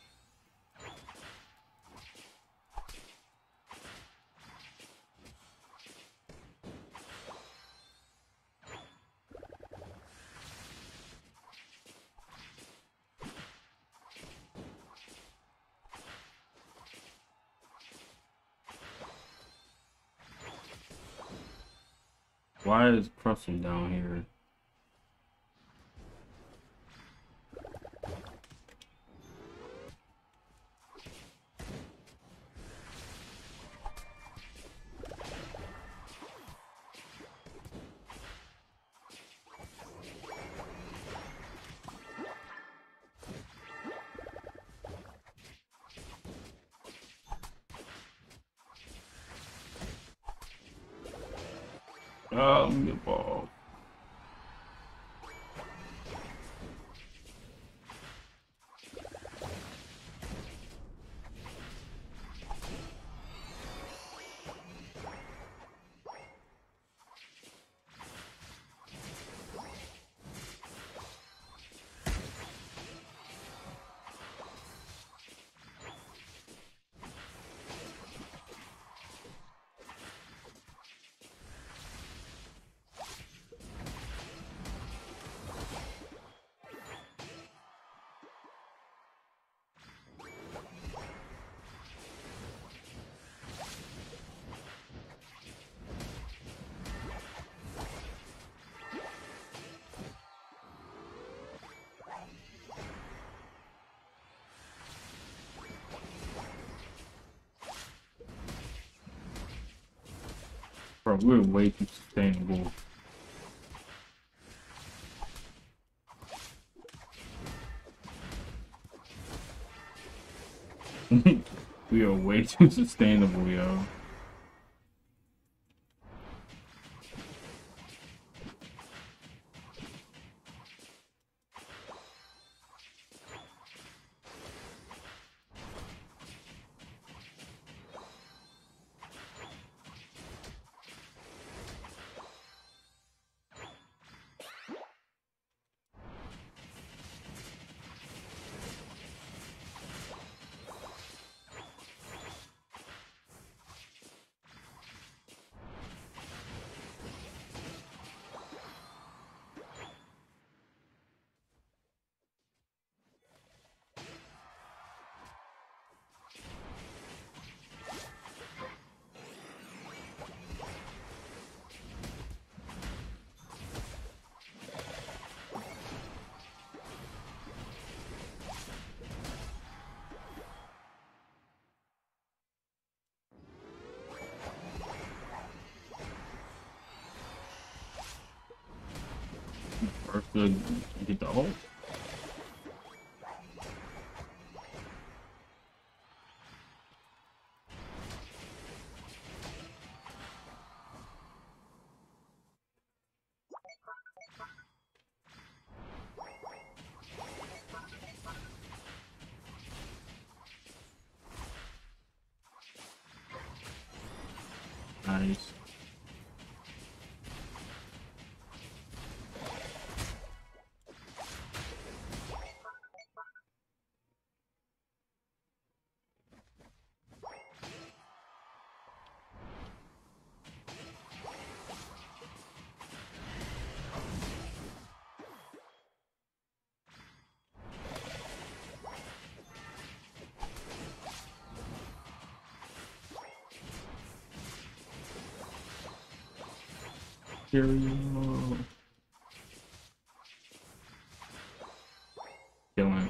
Why is Prussel down here? Um, the ball. Bro, we're way too sustainable. We are way too sustainable, yo. Good. Get the hole. Nice. Cheerio. Killing.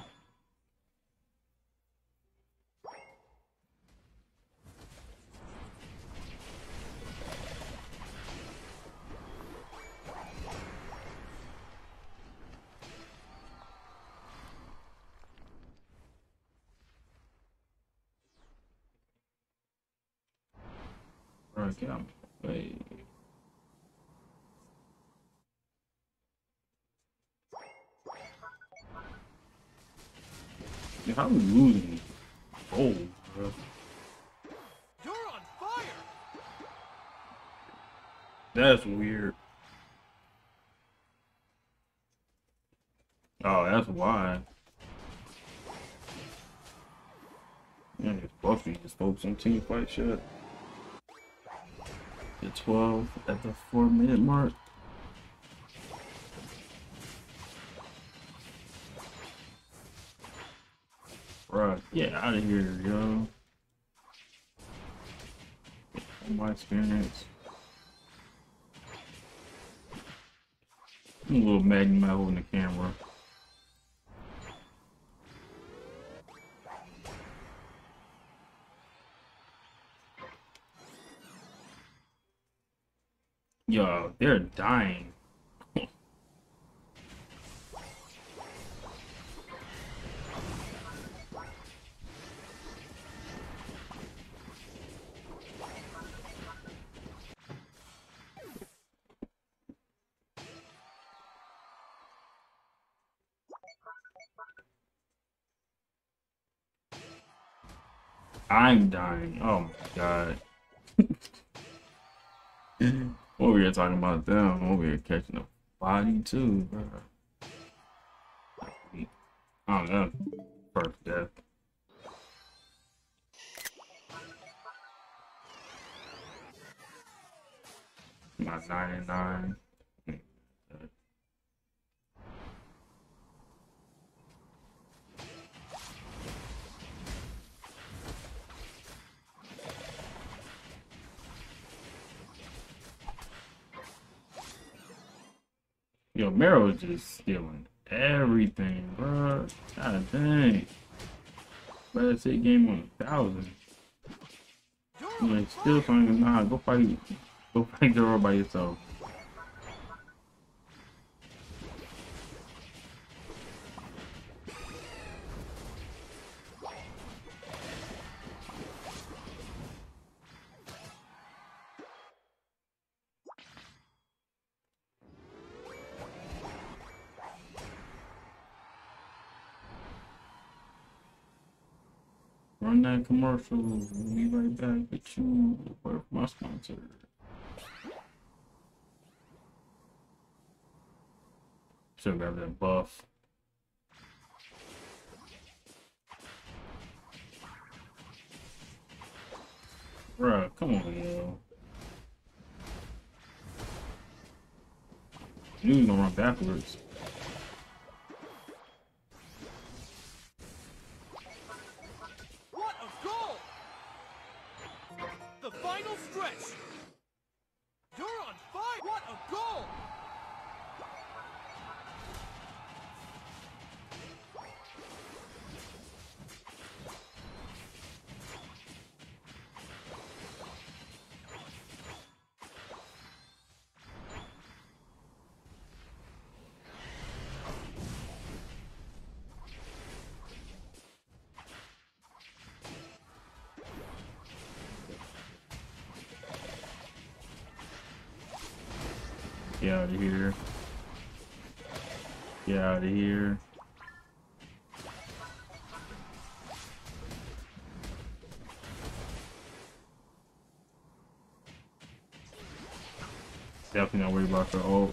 Alright, get out of my way. Yeah, how are we losing? Oh, bro. You're on fire! That's weird. Oh, that's why. Yeah, it's Buffy just focus on team fight shit. At twelve at the four minute mark. Bruh, get out of here, yo. From my experience. I'm a little mad at holding the camera. Yo, they're dying. I'm dying. Oh my god. Over here talking about them. Over here catching a body too, bro. Oh no. First death. My nine and nine. Yo, Meryl is just stealing everything, bro. God dang. Better take game on a thousand. You like still finding nah, go fight go fight the girl by yourself. Run that commercial. We'll be right back with you. Word from my sponsor. Should grab that buff. Bruh, come on, yo. Dude's gonna run backwards. What a goal! The final stretch! You're on fire! What a goal! Get out of here. Get out of here. Definitely not worried about the ult.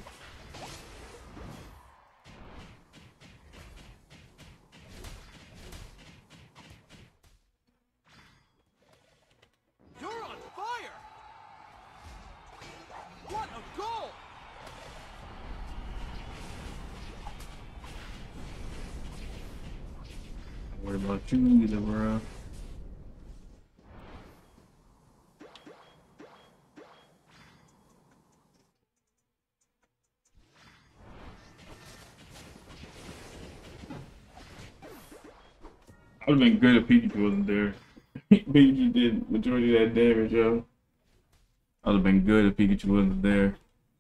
You're on fire! What a goal! Not worried about you either, bro. I would have been good if Pikachu wasn't there. Pikachu did majority of that damage, yo. I would have been good if Pikachu wasn't there.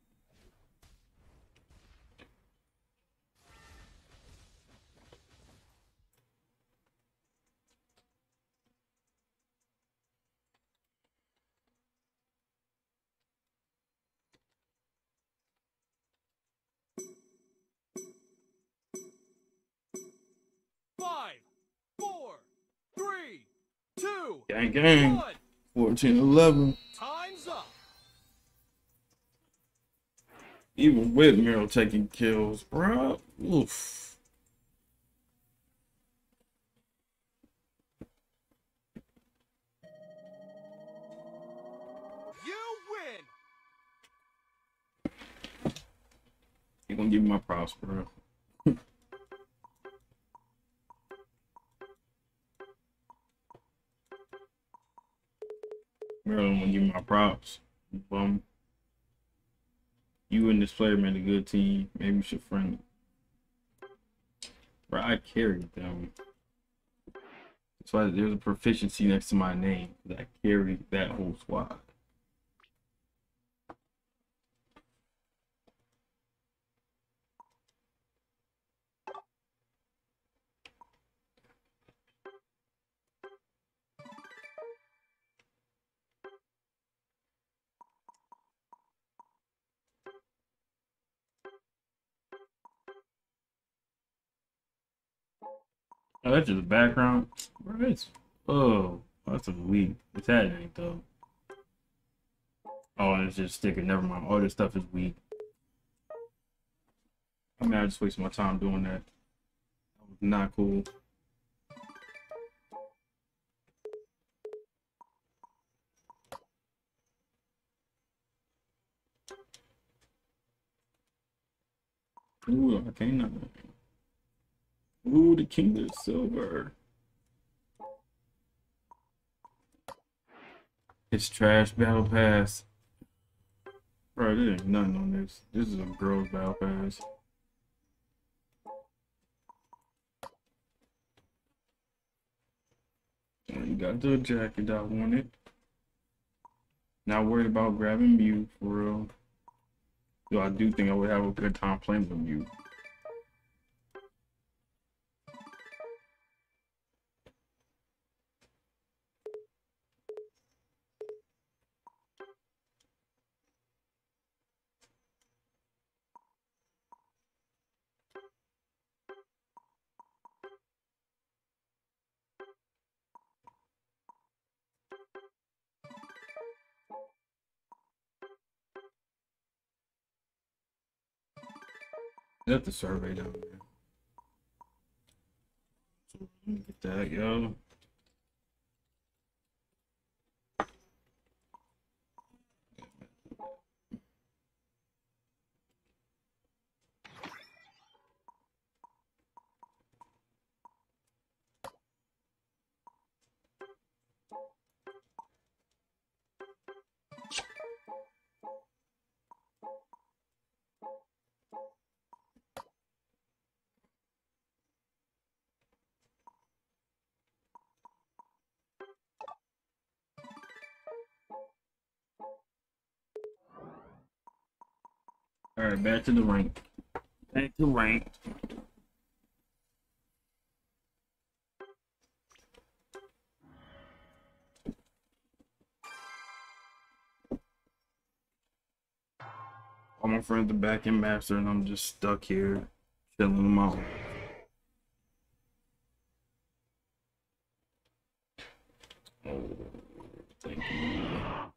Five, four, three, two, Gang, gang. one. fourteen eleven. Time's up. Even with Miro taking kills, bro. Oof. You win. You gonna give me my props, bro. Miro don't wanna give me my props. Bum. You and this player made a good team. Maybe we should friend. Bro, I carried them. That's why there's a proficiency next to my name. I carried that whole squad. Oh, that's just the background. Bro, it's oh, that's a weak. It's that ain't though. Oh, and it's just sticker. Never mind. All this stuff is weak. I mean, I just wasted my time doing that. That was not cool. Ooh, I can't. Ooh, the King of Silver. It's trash battle pass. Bro, there ain't nothing on this. This is a girl's battle pass. Oh, you got the jacket I wanted. Not worried about grabbing Mew for real. Though I do think I would have a good time playing with Mew. That's the survey down there. So, let me get that, yo. All right, back to the rank. Back to ranked. All my friends are back in Master, and I'm just stuck here, chilling them out. Oh, thank you.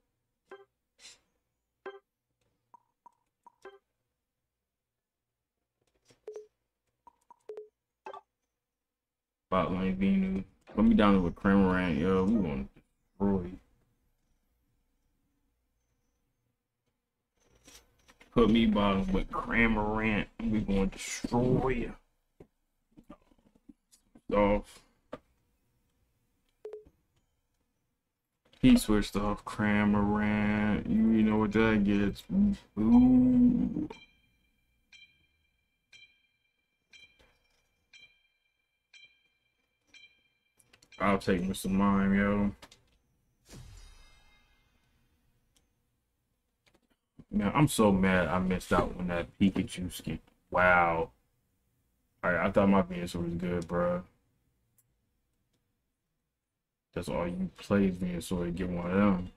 Spotlight Venu. Put me down with Cramorant, yo. We gonna destroy. Put me bottom with Cramorant. We gonna destroy. Off. He switched off Cramorant. You know what that gets. Ooh. I'll take me some mime, yo. Man, I'm so mad I missed out on that Pikachu skin. Wow. Alright, I thought my Venusaur was good, bro. That's all you play Venusaur to get one of them.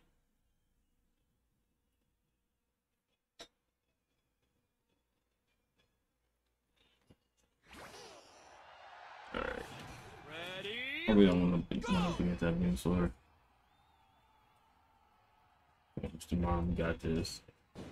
Alright. I really don't want to get that Venusaur. Mister Mom got this.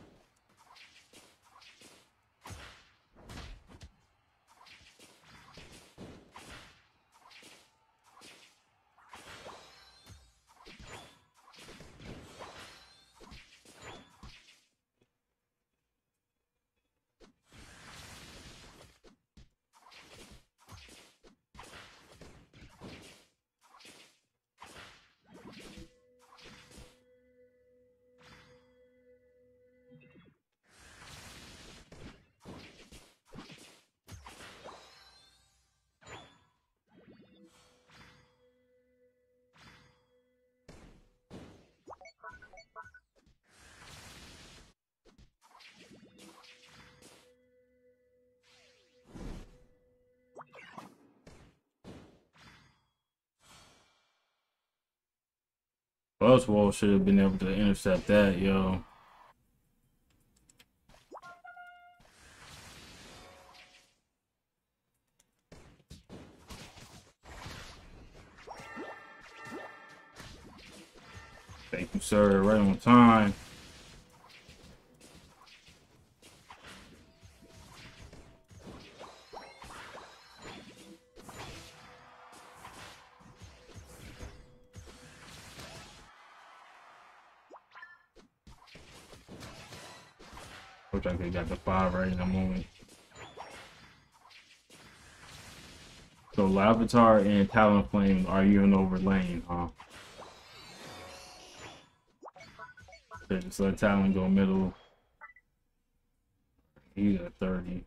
Buzzwole should have been able to intercept that, yo. Thank you, sir. Right on time. Wish I could have got the five right in that moment. So Lavatar and Talonflame are even over lane, huh? So just let Talon go middle. He's at thirty.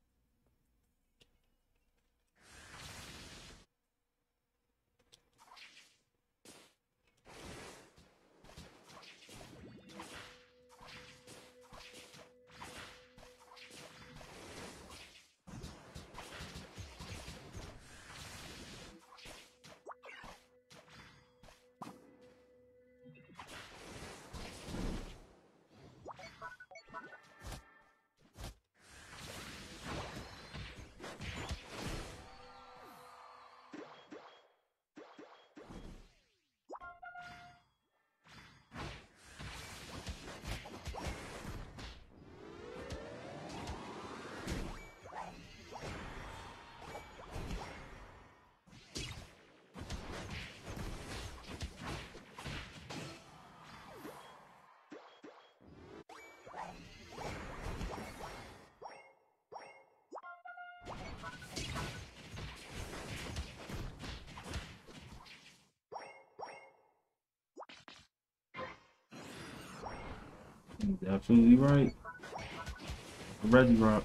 He's absolutely right. Reggie Rock.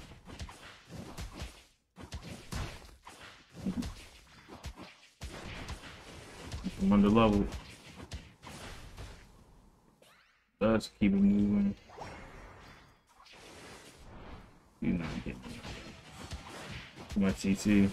I'm under level. Let's keep it moving. You're not getting too much C C.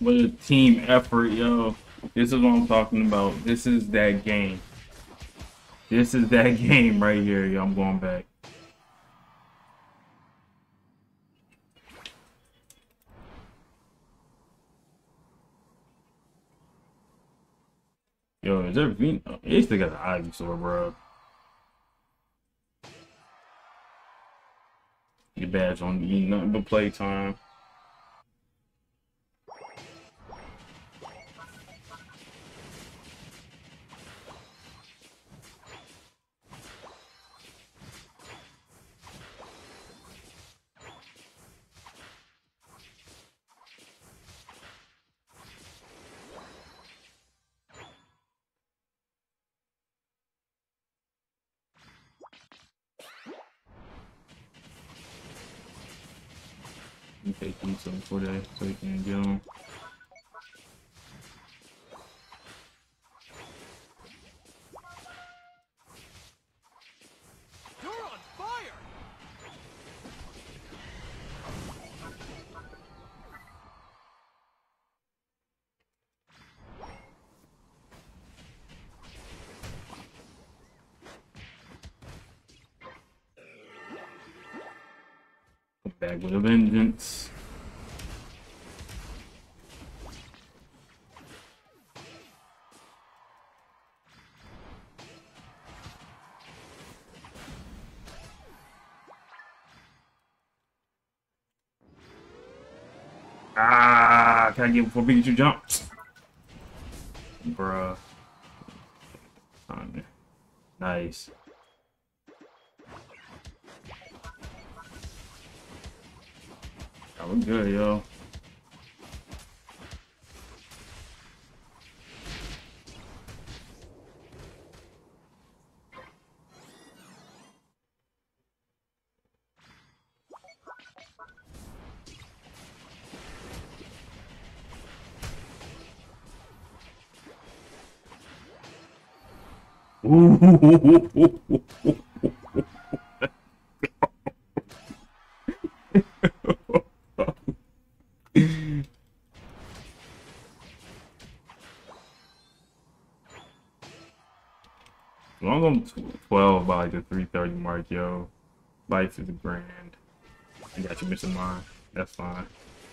What a team effort, yo. This is what I'm talking about. This is that game. This is that game right here, yo. I'm going back. Yo, is there Vino? Oh, he still got an Ivysaur, bro. Your badge on you, nothing but playtime. You take these some for that so you can get them. You're on fire! Come back with a vengeance. Ah, can I get before Pikachu jump? Bruh. Fine. Nice. That was good, yo. Ooh. As long as I'm twelve by like the three thirty mark, yo. Life is a grand. I got you missing mine. That's fine.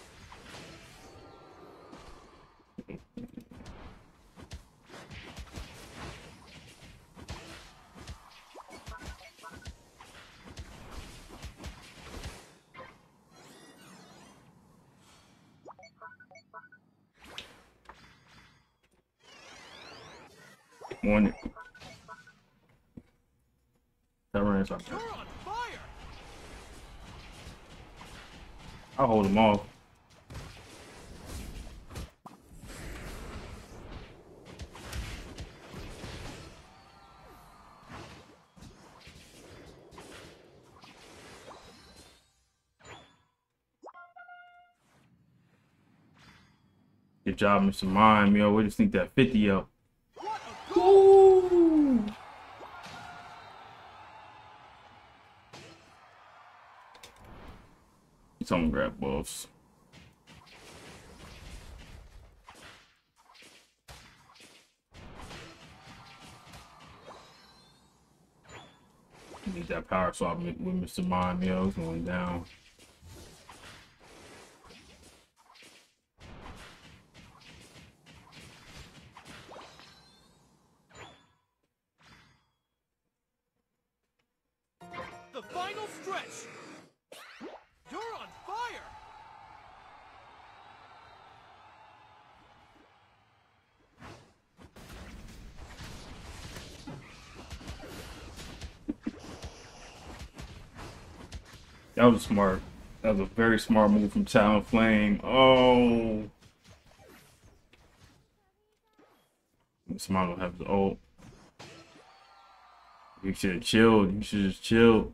One. That runs off. You're on fire! I'll hold them off. Good job, Mister Mime, yo. We just think that fifty up. What a goal! Ooh. Someone grab buffs. Need that power swap with Mister Mime, yo. It's going down. The final stretch! You're on fire! That was smart. That was a very smart move from Talonflame. Oh. Mister Mime don't have the ult. You should have chilled. You should just chill.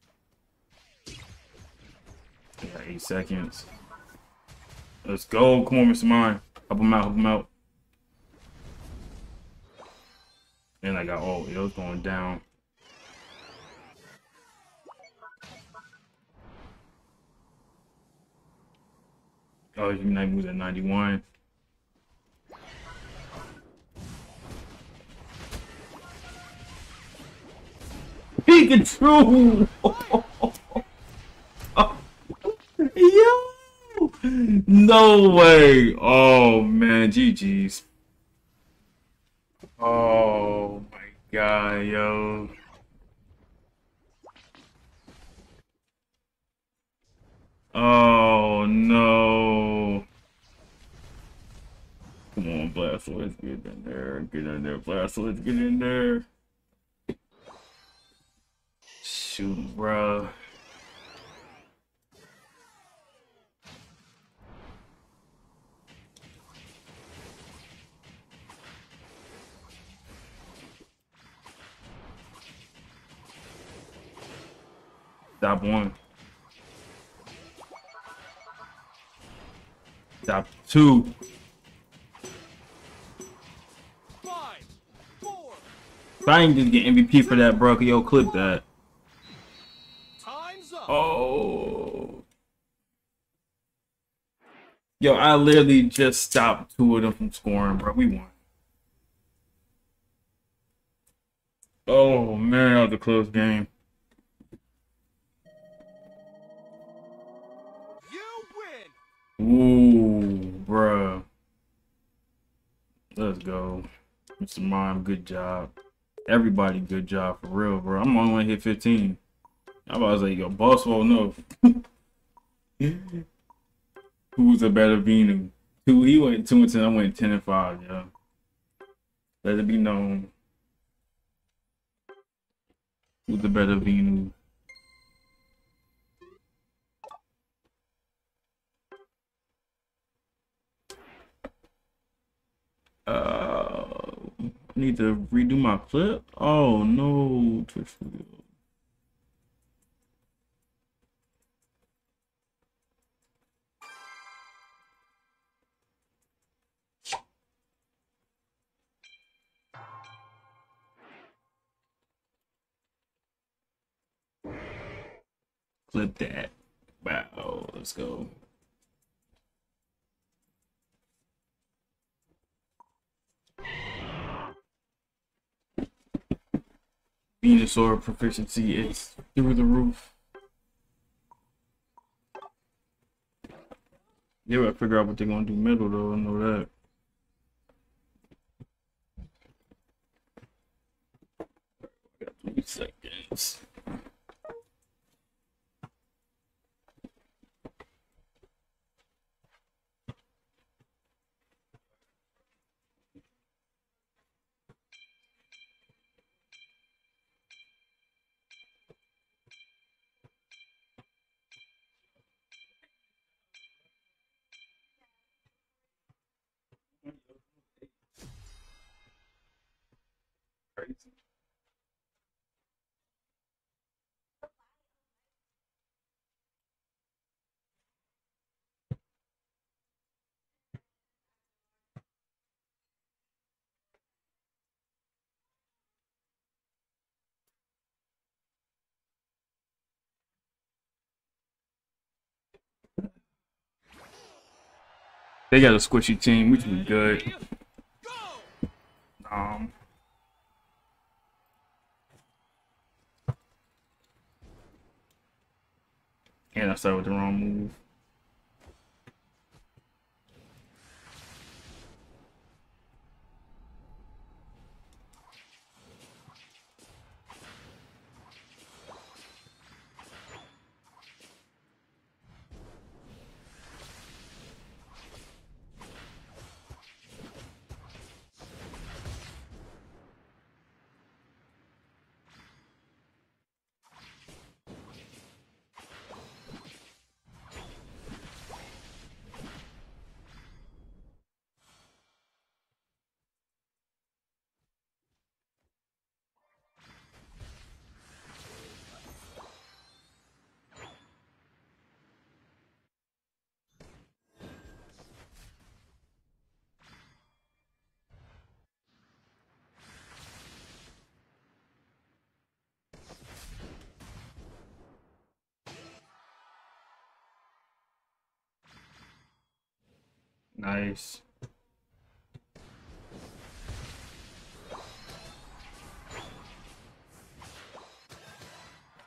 I got eight seconds. Let's go. Come on, Mister Mime. Help him out. Help him out. And I got ult. It was going down. Oh, you night moves at ninety-one. Pikachu! Yo! No way! Oh man, G G's. Oh my god, yo. Oh no. Come on, Blastoise, get in there. Get in there, Blastoise, get in there. Shoot, bruh. Stop one. Stop two. Five, four, If I ain't just get M V P for that, bro, yo, clip that. time's up. Oh. Yo, I literally just stopped two of them from scoring, bro. We won. Oh, man, that was a close game. You win. Ooh, bruh. Let's go. Mister Mime, good job. Everybody, good job, for real, bro. I'm only one hit fifteen. I was like, yo, boss won't know. Who's a better Venu? Two, he went two and ten. I went ten and five. Yeah, let it be known. Who's the better Venu? Uh, I need to redo my clip. Oh no, Twitch video. Clip that. Wow, let's go. Venusaur proficiency is through the roof. They gotta figure out what they're gonna do middle though, I know that. Got three seconds. Crazy. They got a squishy team, which is good. Um, and I started with the wrong move. Nice.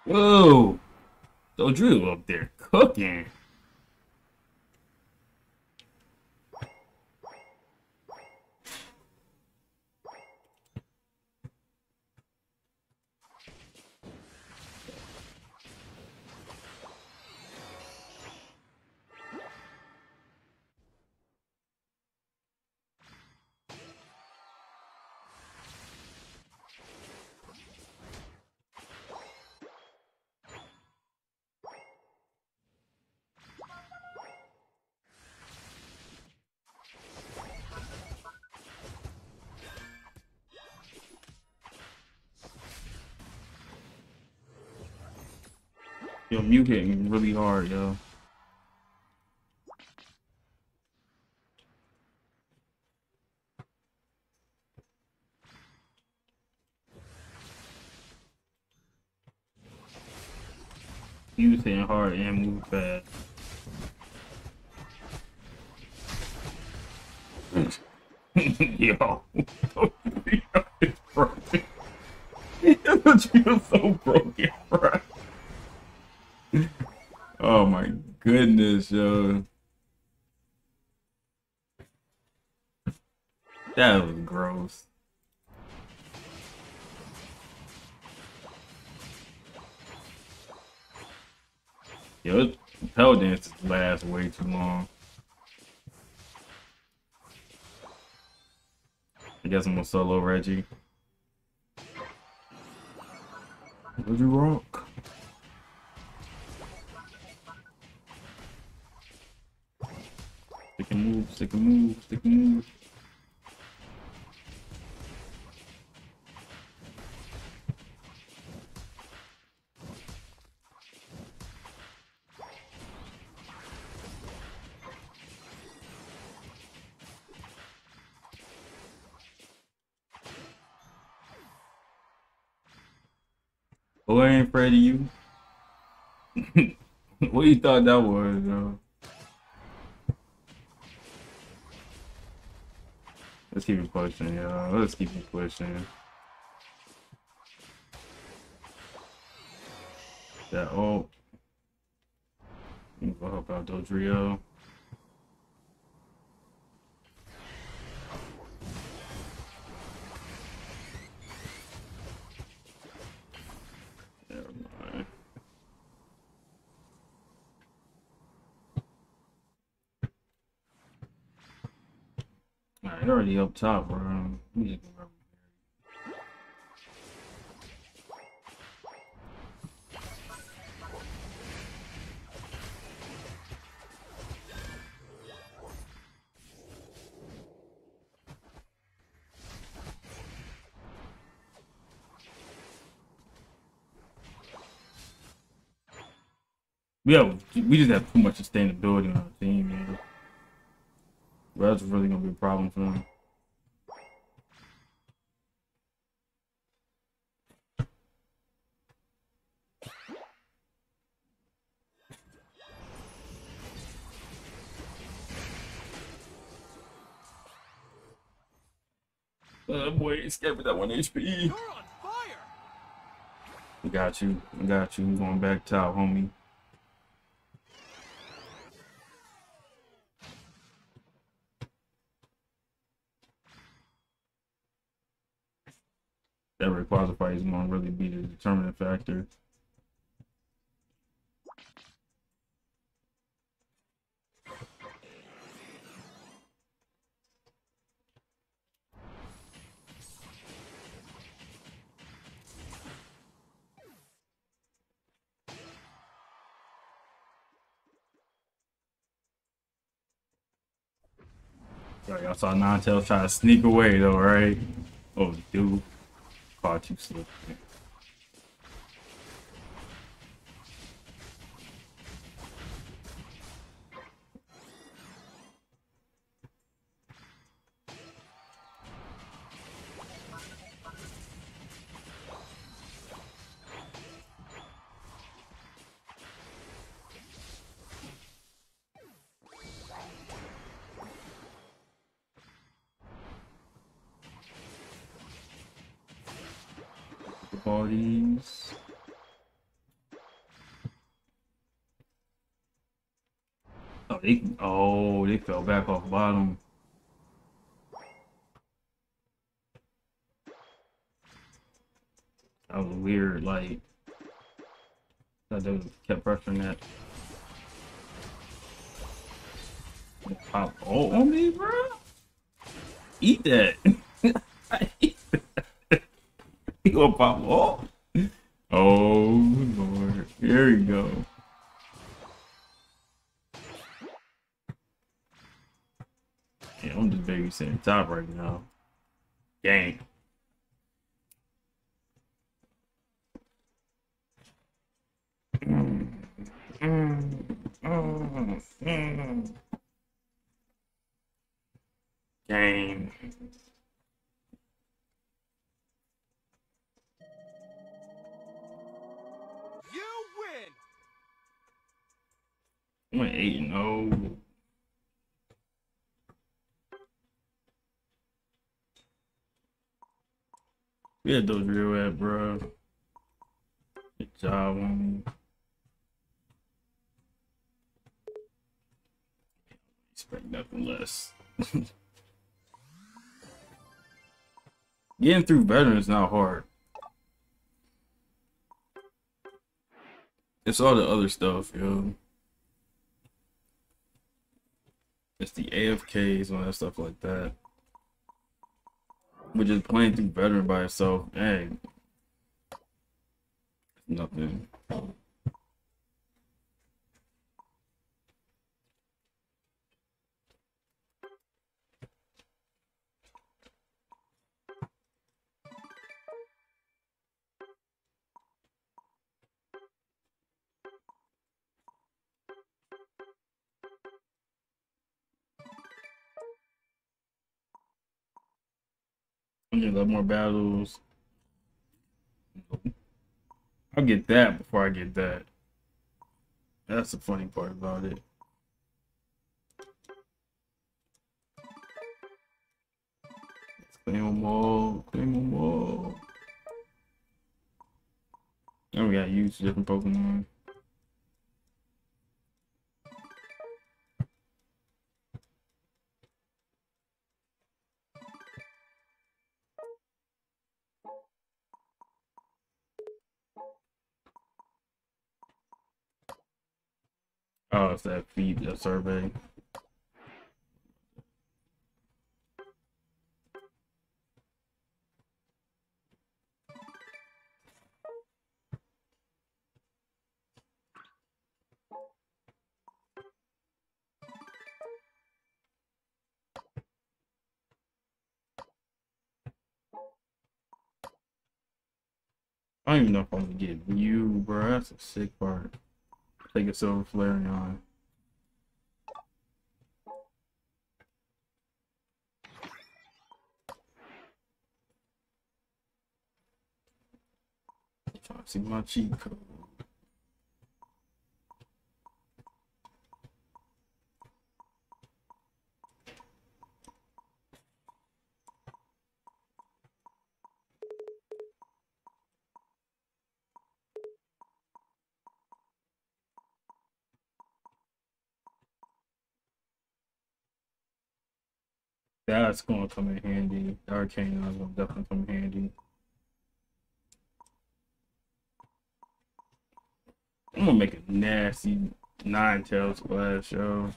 Whoa! So Drew up there cooking. Yo, mute hitting really hard, yo. Mute hitting hard and move fast. Yo, it's broken. You're so broken, bro. Oh my goodness, yo. That was gross. Yo, Pell dances last way too long. I guess I'm gonna solo Reggie. Would you rock? Stick and move, stick and move, stick and move. Boy, I ain't afraid of you. What you thought that was, yo? Let's keep it pushing, yo. Let's keep it pushing. That ult. Go help out Dodrio. Never mind. Alright, already up top, bro. We just go Yeah, we just have too much sustainability on our team, man. Well, that's really gonna be a problem for them. Uh, boy, he's scared with that one H P. You're on fire! We got you. We got you. We going back top, homie. That requires a fight is going to really be the determining factor. Y'all saw Ninetales try to sneak away though, right? Oh, dude. Caught you slipping. Bodies. they oh they fell back off bottom. That was weird. Like that they kept pressuring that. Pop all on me, bro. Eat that. I eat that. You gonna pop all? Oh Lord. Here you go. Yeah, I'm just babysitting top right now. Gang. Mm, mm, mm, mm. Gang. You win! I'm at eight and oh. We had those real at, bro. Good job on me. Expect nothing less. Getting through veteran is not hard. It's all the other stuff, yo. It's the A F Ks and all that stuff like that. But just playing through veteran by itself, hey, nothing. I need a lot more battles. I'll get that before I get that. That's the funny part about it. Claim them all. Claim them all. And we gotta use different Pokemon. Oh, it's that feed, that survey. I don't even know if I'm gonna get you, bro. That's a sick part. Take a silver Flareon. Trying to see my cheat code. That's gonna come in handy. The Arcane is gonna definitely come in handy. I'm gonna make a nasty nine tails class, yo.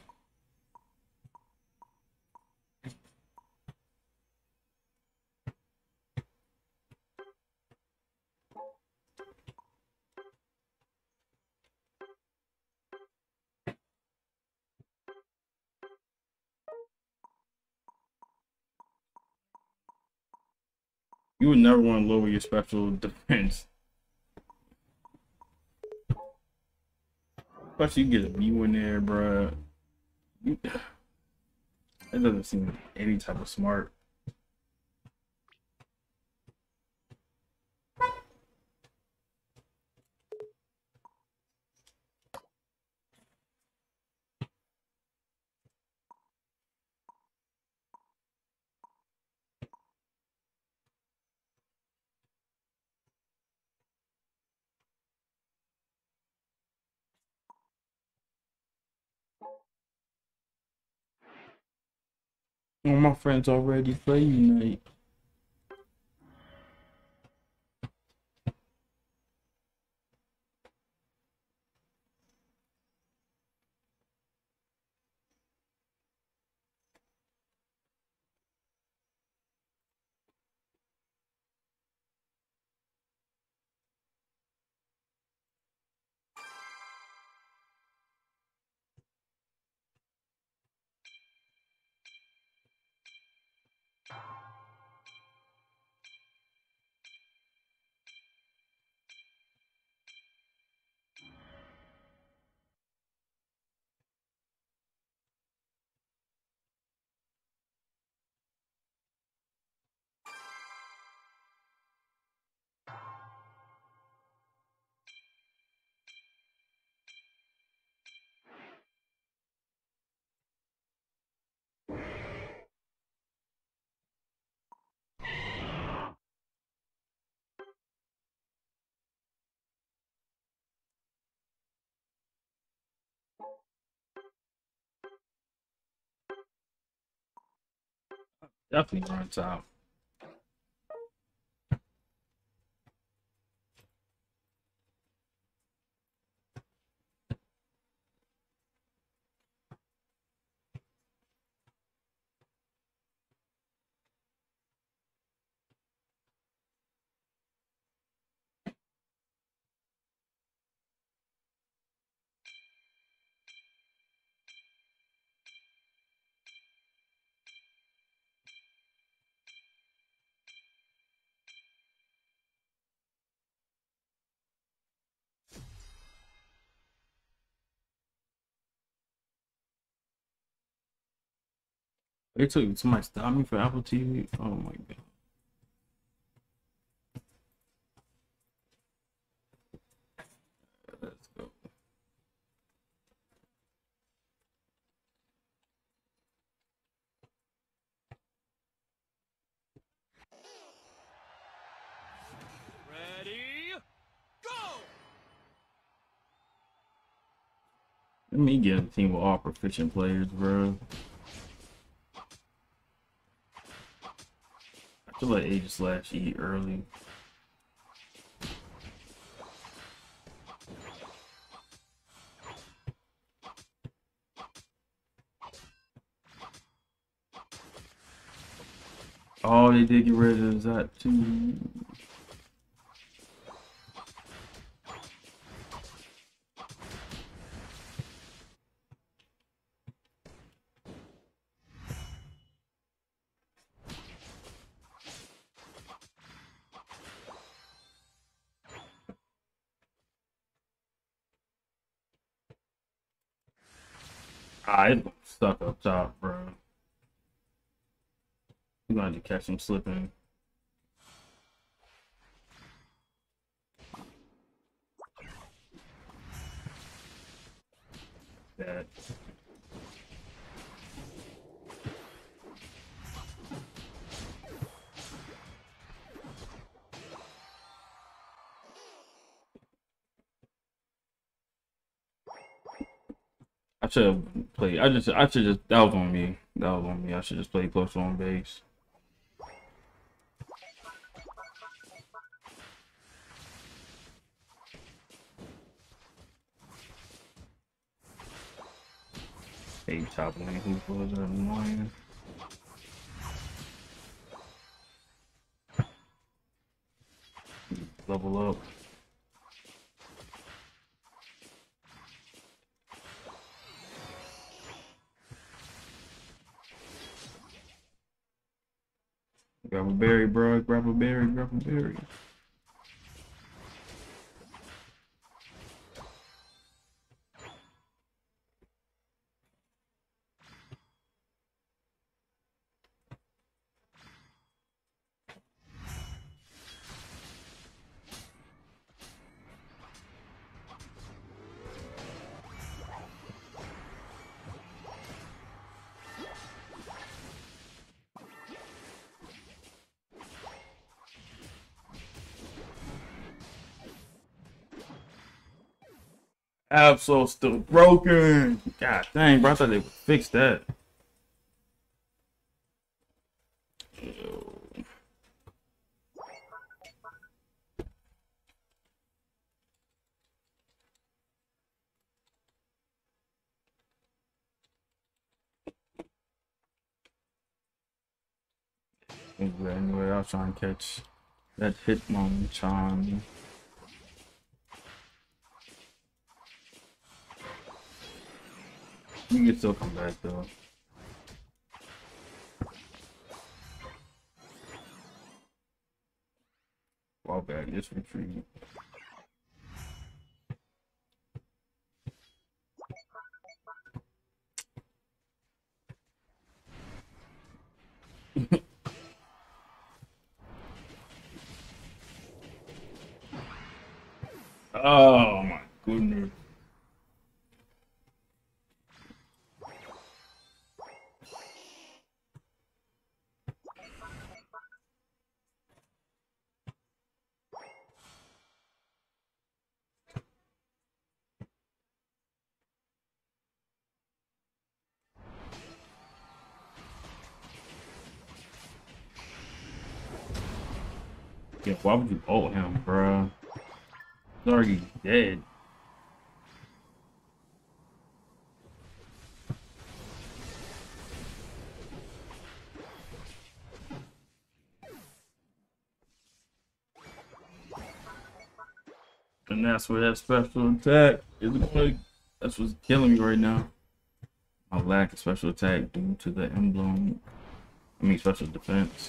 You would never want to lower your special defense. Especially you get a Mew in there, bruh. You, that doesn't seem any type of smart. All my friends already play Unite. Definitely runs out. They took somebody stopped me for Apple T V. Oh my god. Let's go. Ready, go! Let me get a team with all proficient players, bro. I feel like Aegis Slash eat early. Oh, they did get rid of that too. Ah, it's stuck up top, bro. We're gonna have to catch him slipping. That. I should have played. I just, I should just. That was on me. That was on me. I should just play closer on base. Hey, top lane. Who was that annoying? Level up. Grab a berry, bro. Grab a berry. Grab a berry. Absol still broken. God dang, bro. I thought they would fix that. Anyway, I'll try and catch that Hitmonchan. You can still come back though. Fall back, just retreat. Oh my goodness. Yeah, why would you ult him, bruh? He's already dead. And that's where that special attack is going. That's what's killing me right now. My lack of special attack due to the emblem. I mean, special defense.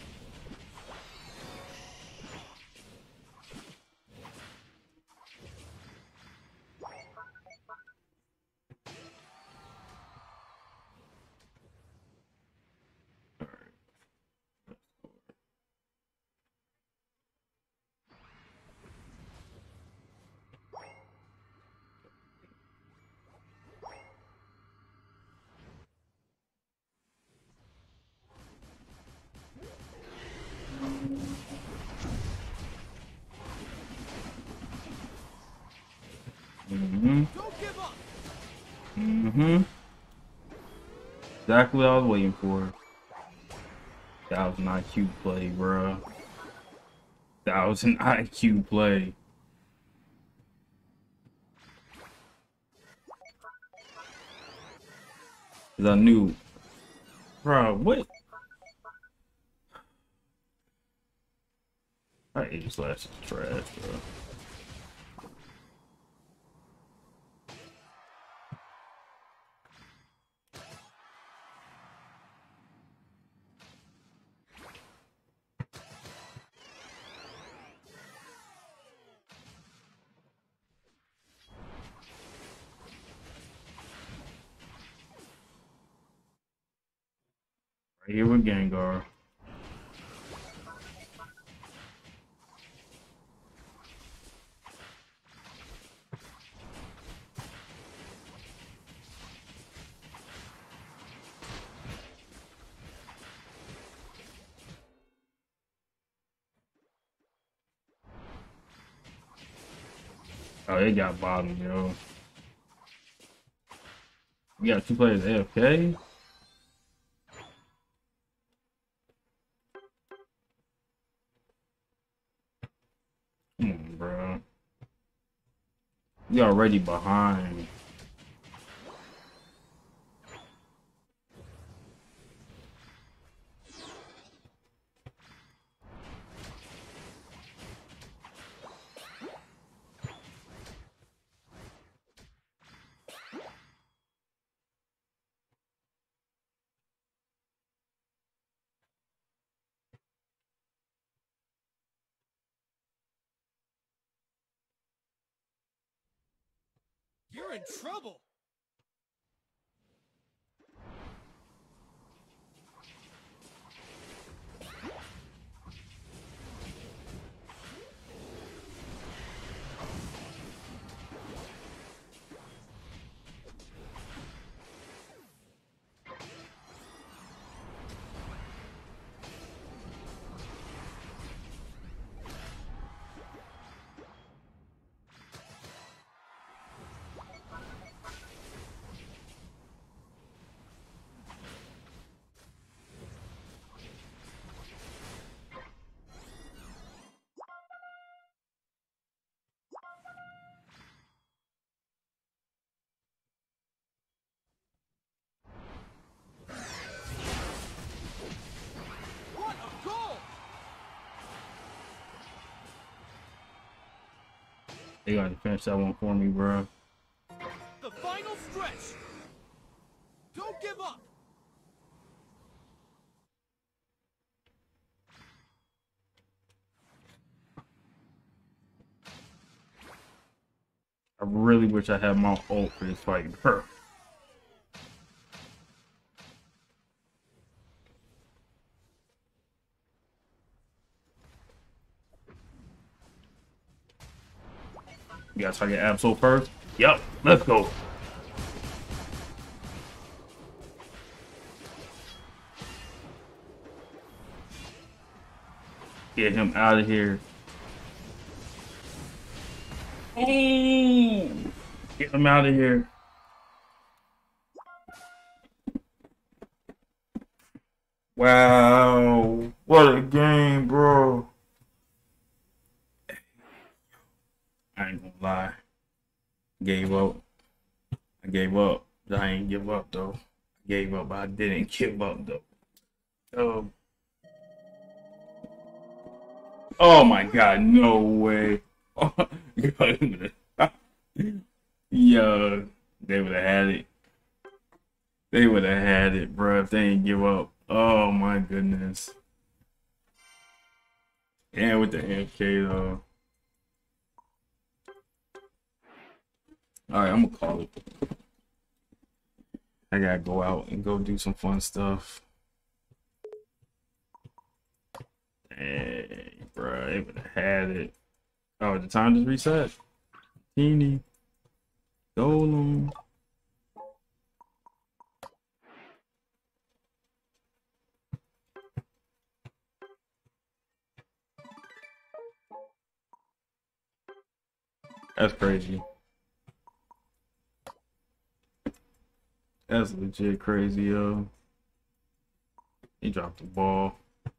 Mm-hmm. Don't give up. Mm-hmm. Exactly what I was waiting for. That was an I Q play, bruh. That was an I Q play. Cause I knew, bruh, what? I aim slash is trash, bro. Right here with Gengar. Oh, they got bottom, yo. We got two players A F K. Come on, bro. We already behind. You're in trouble. They gotta finish that one for me, bro. The final stretch. Don't give up. I really wish I had my ult for this fight, bro. You gotta target Absol first? Yup, let's go. Get him out of here. Ooh, get him out of here. Wow, what a game, bro. I ain't gonna lie. Gave up. I gave up. I ain't give up though. I gave up, but I didn't give up though. Um. Oh my god, no way. Yo, they would have had it. They would have had it, bro, if they didn't give up. Oh my goodness. And with the M K though. Alright, I'm gonna call it. I gotta go out and go do some fun stuff. Hey, bro, they would have had it. Oh, the time just reset. Teeny. Golem. That's crazy. That's legit crazy, yo. He dropped the ball.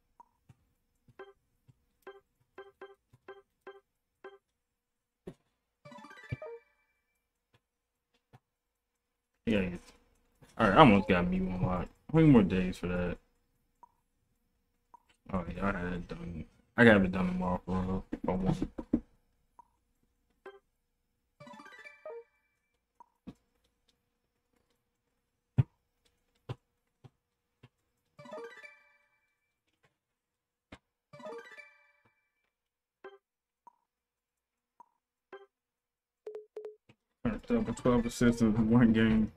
Yeah. Alright, I almost got me one lock. How many more days for that? Oh yeah, I had it done. I gotta have it done tomorrow for real. If I want it. Double twelve assists in one game.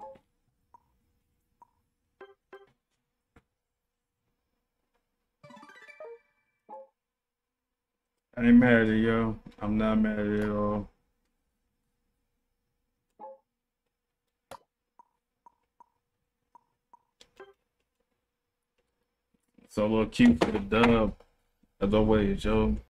I ain't mad at it, yo. I'm not mad at it at all. So a little cute for the dub, as always, yo.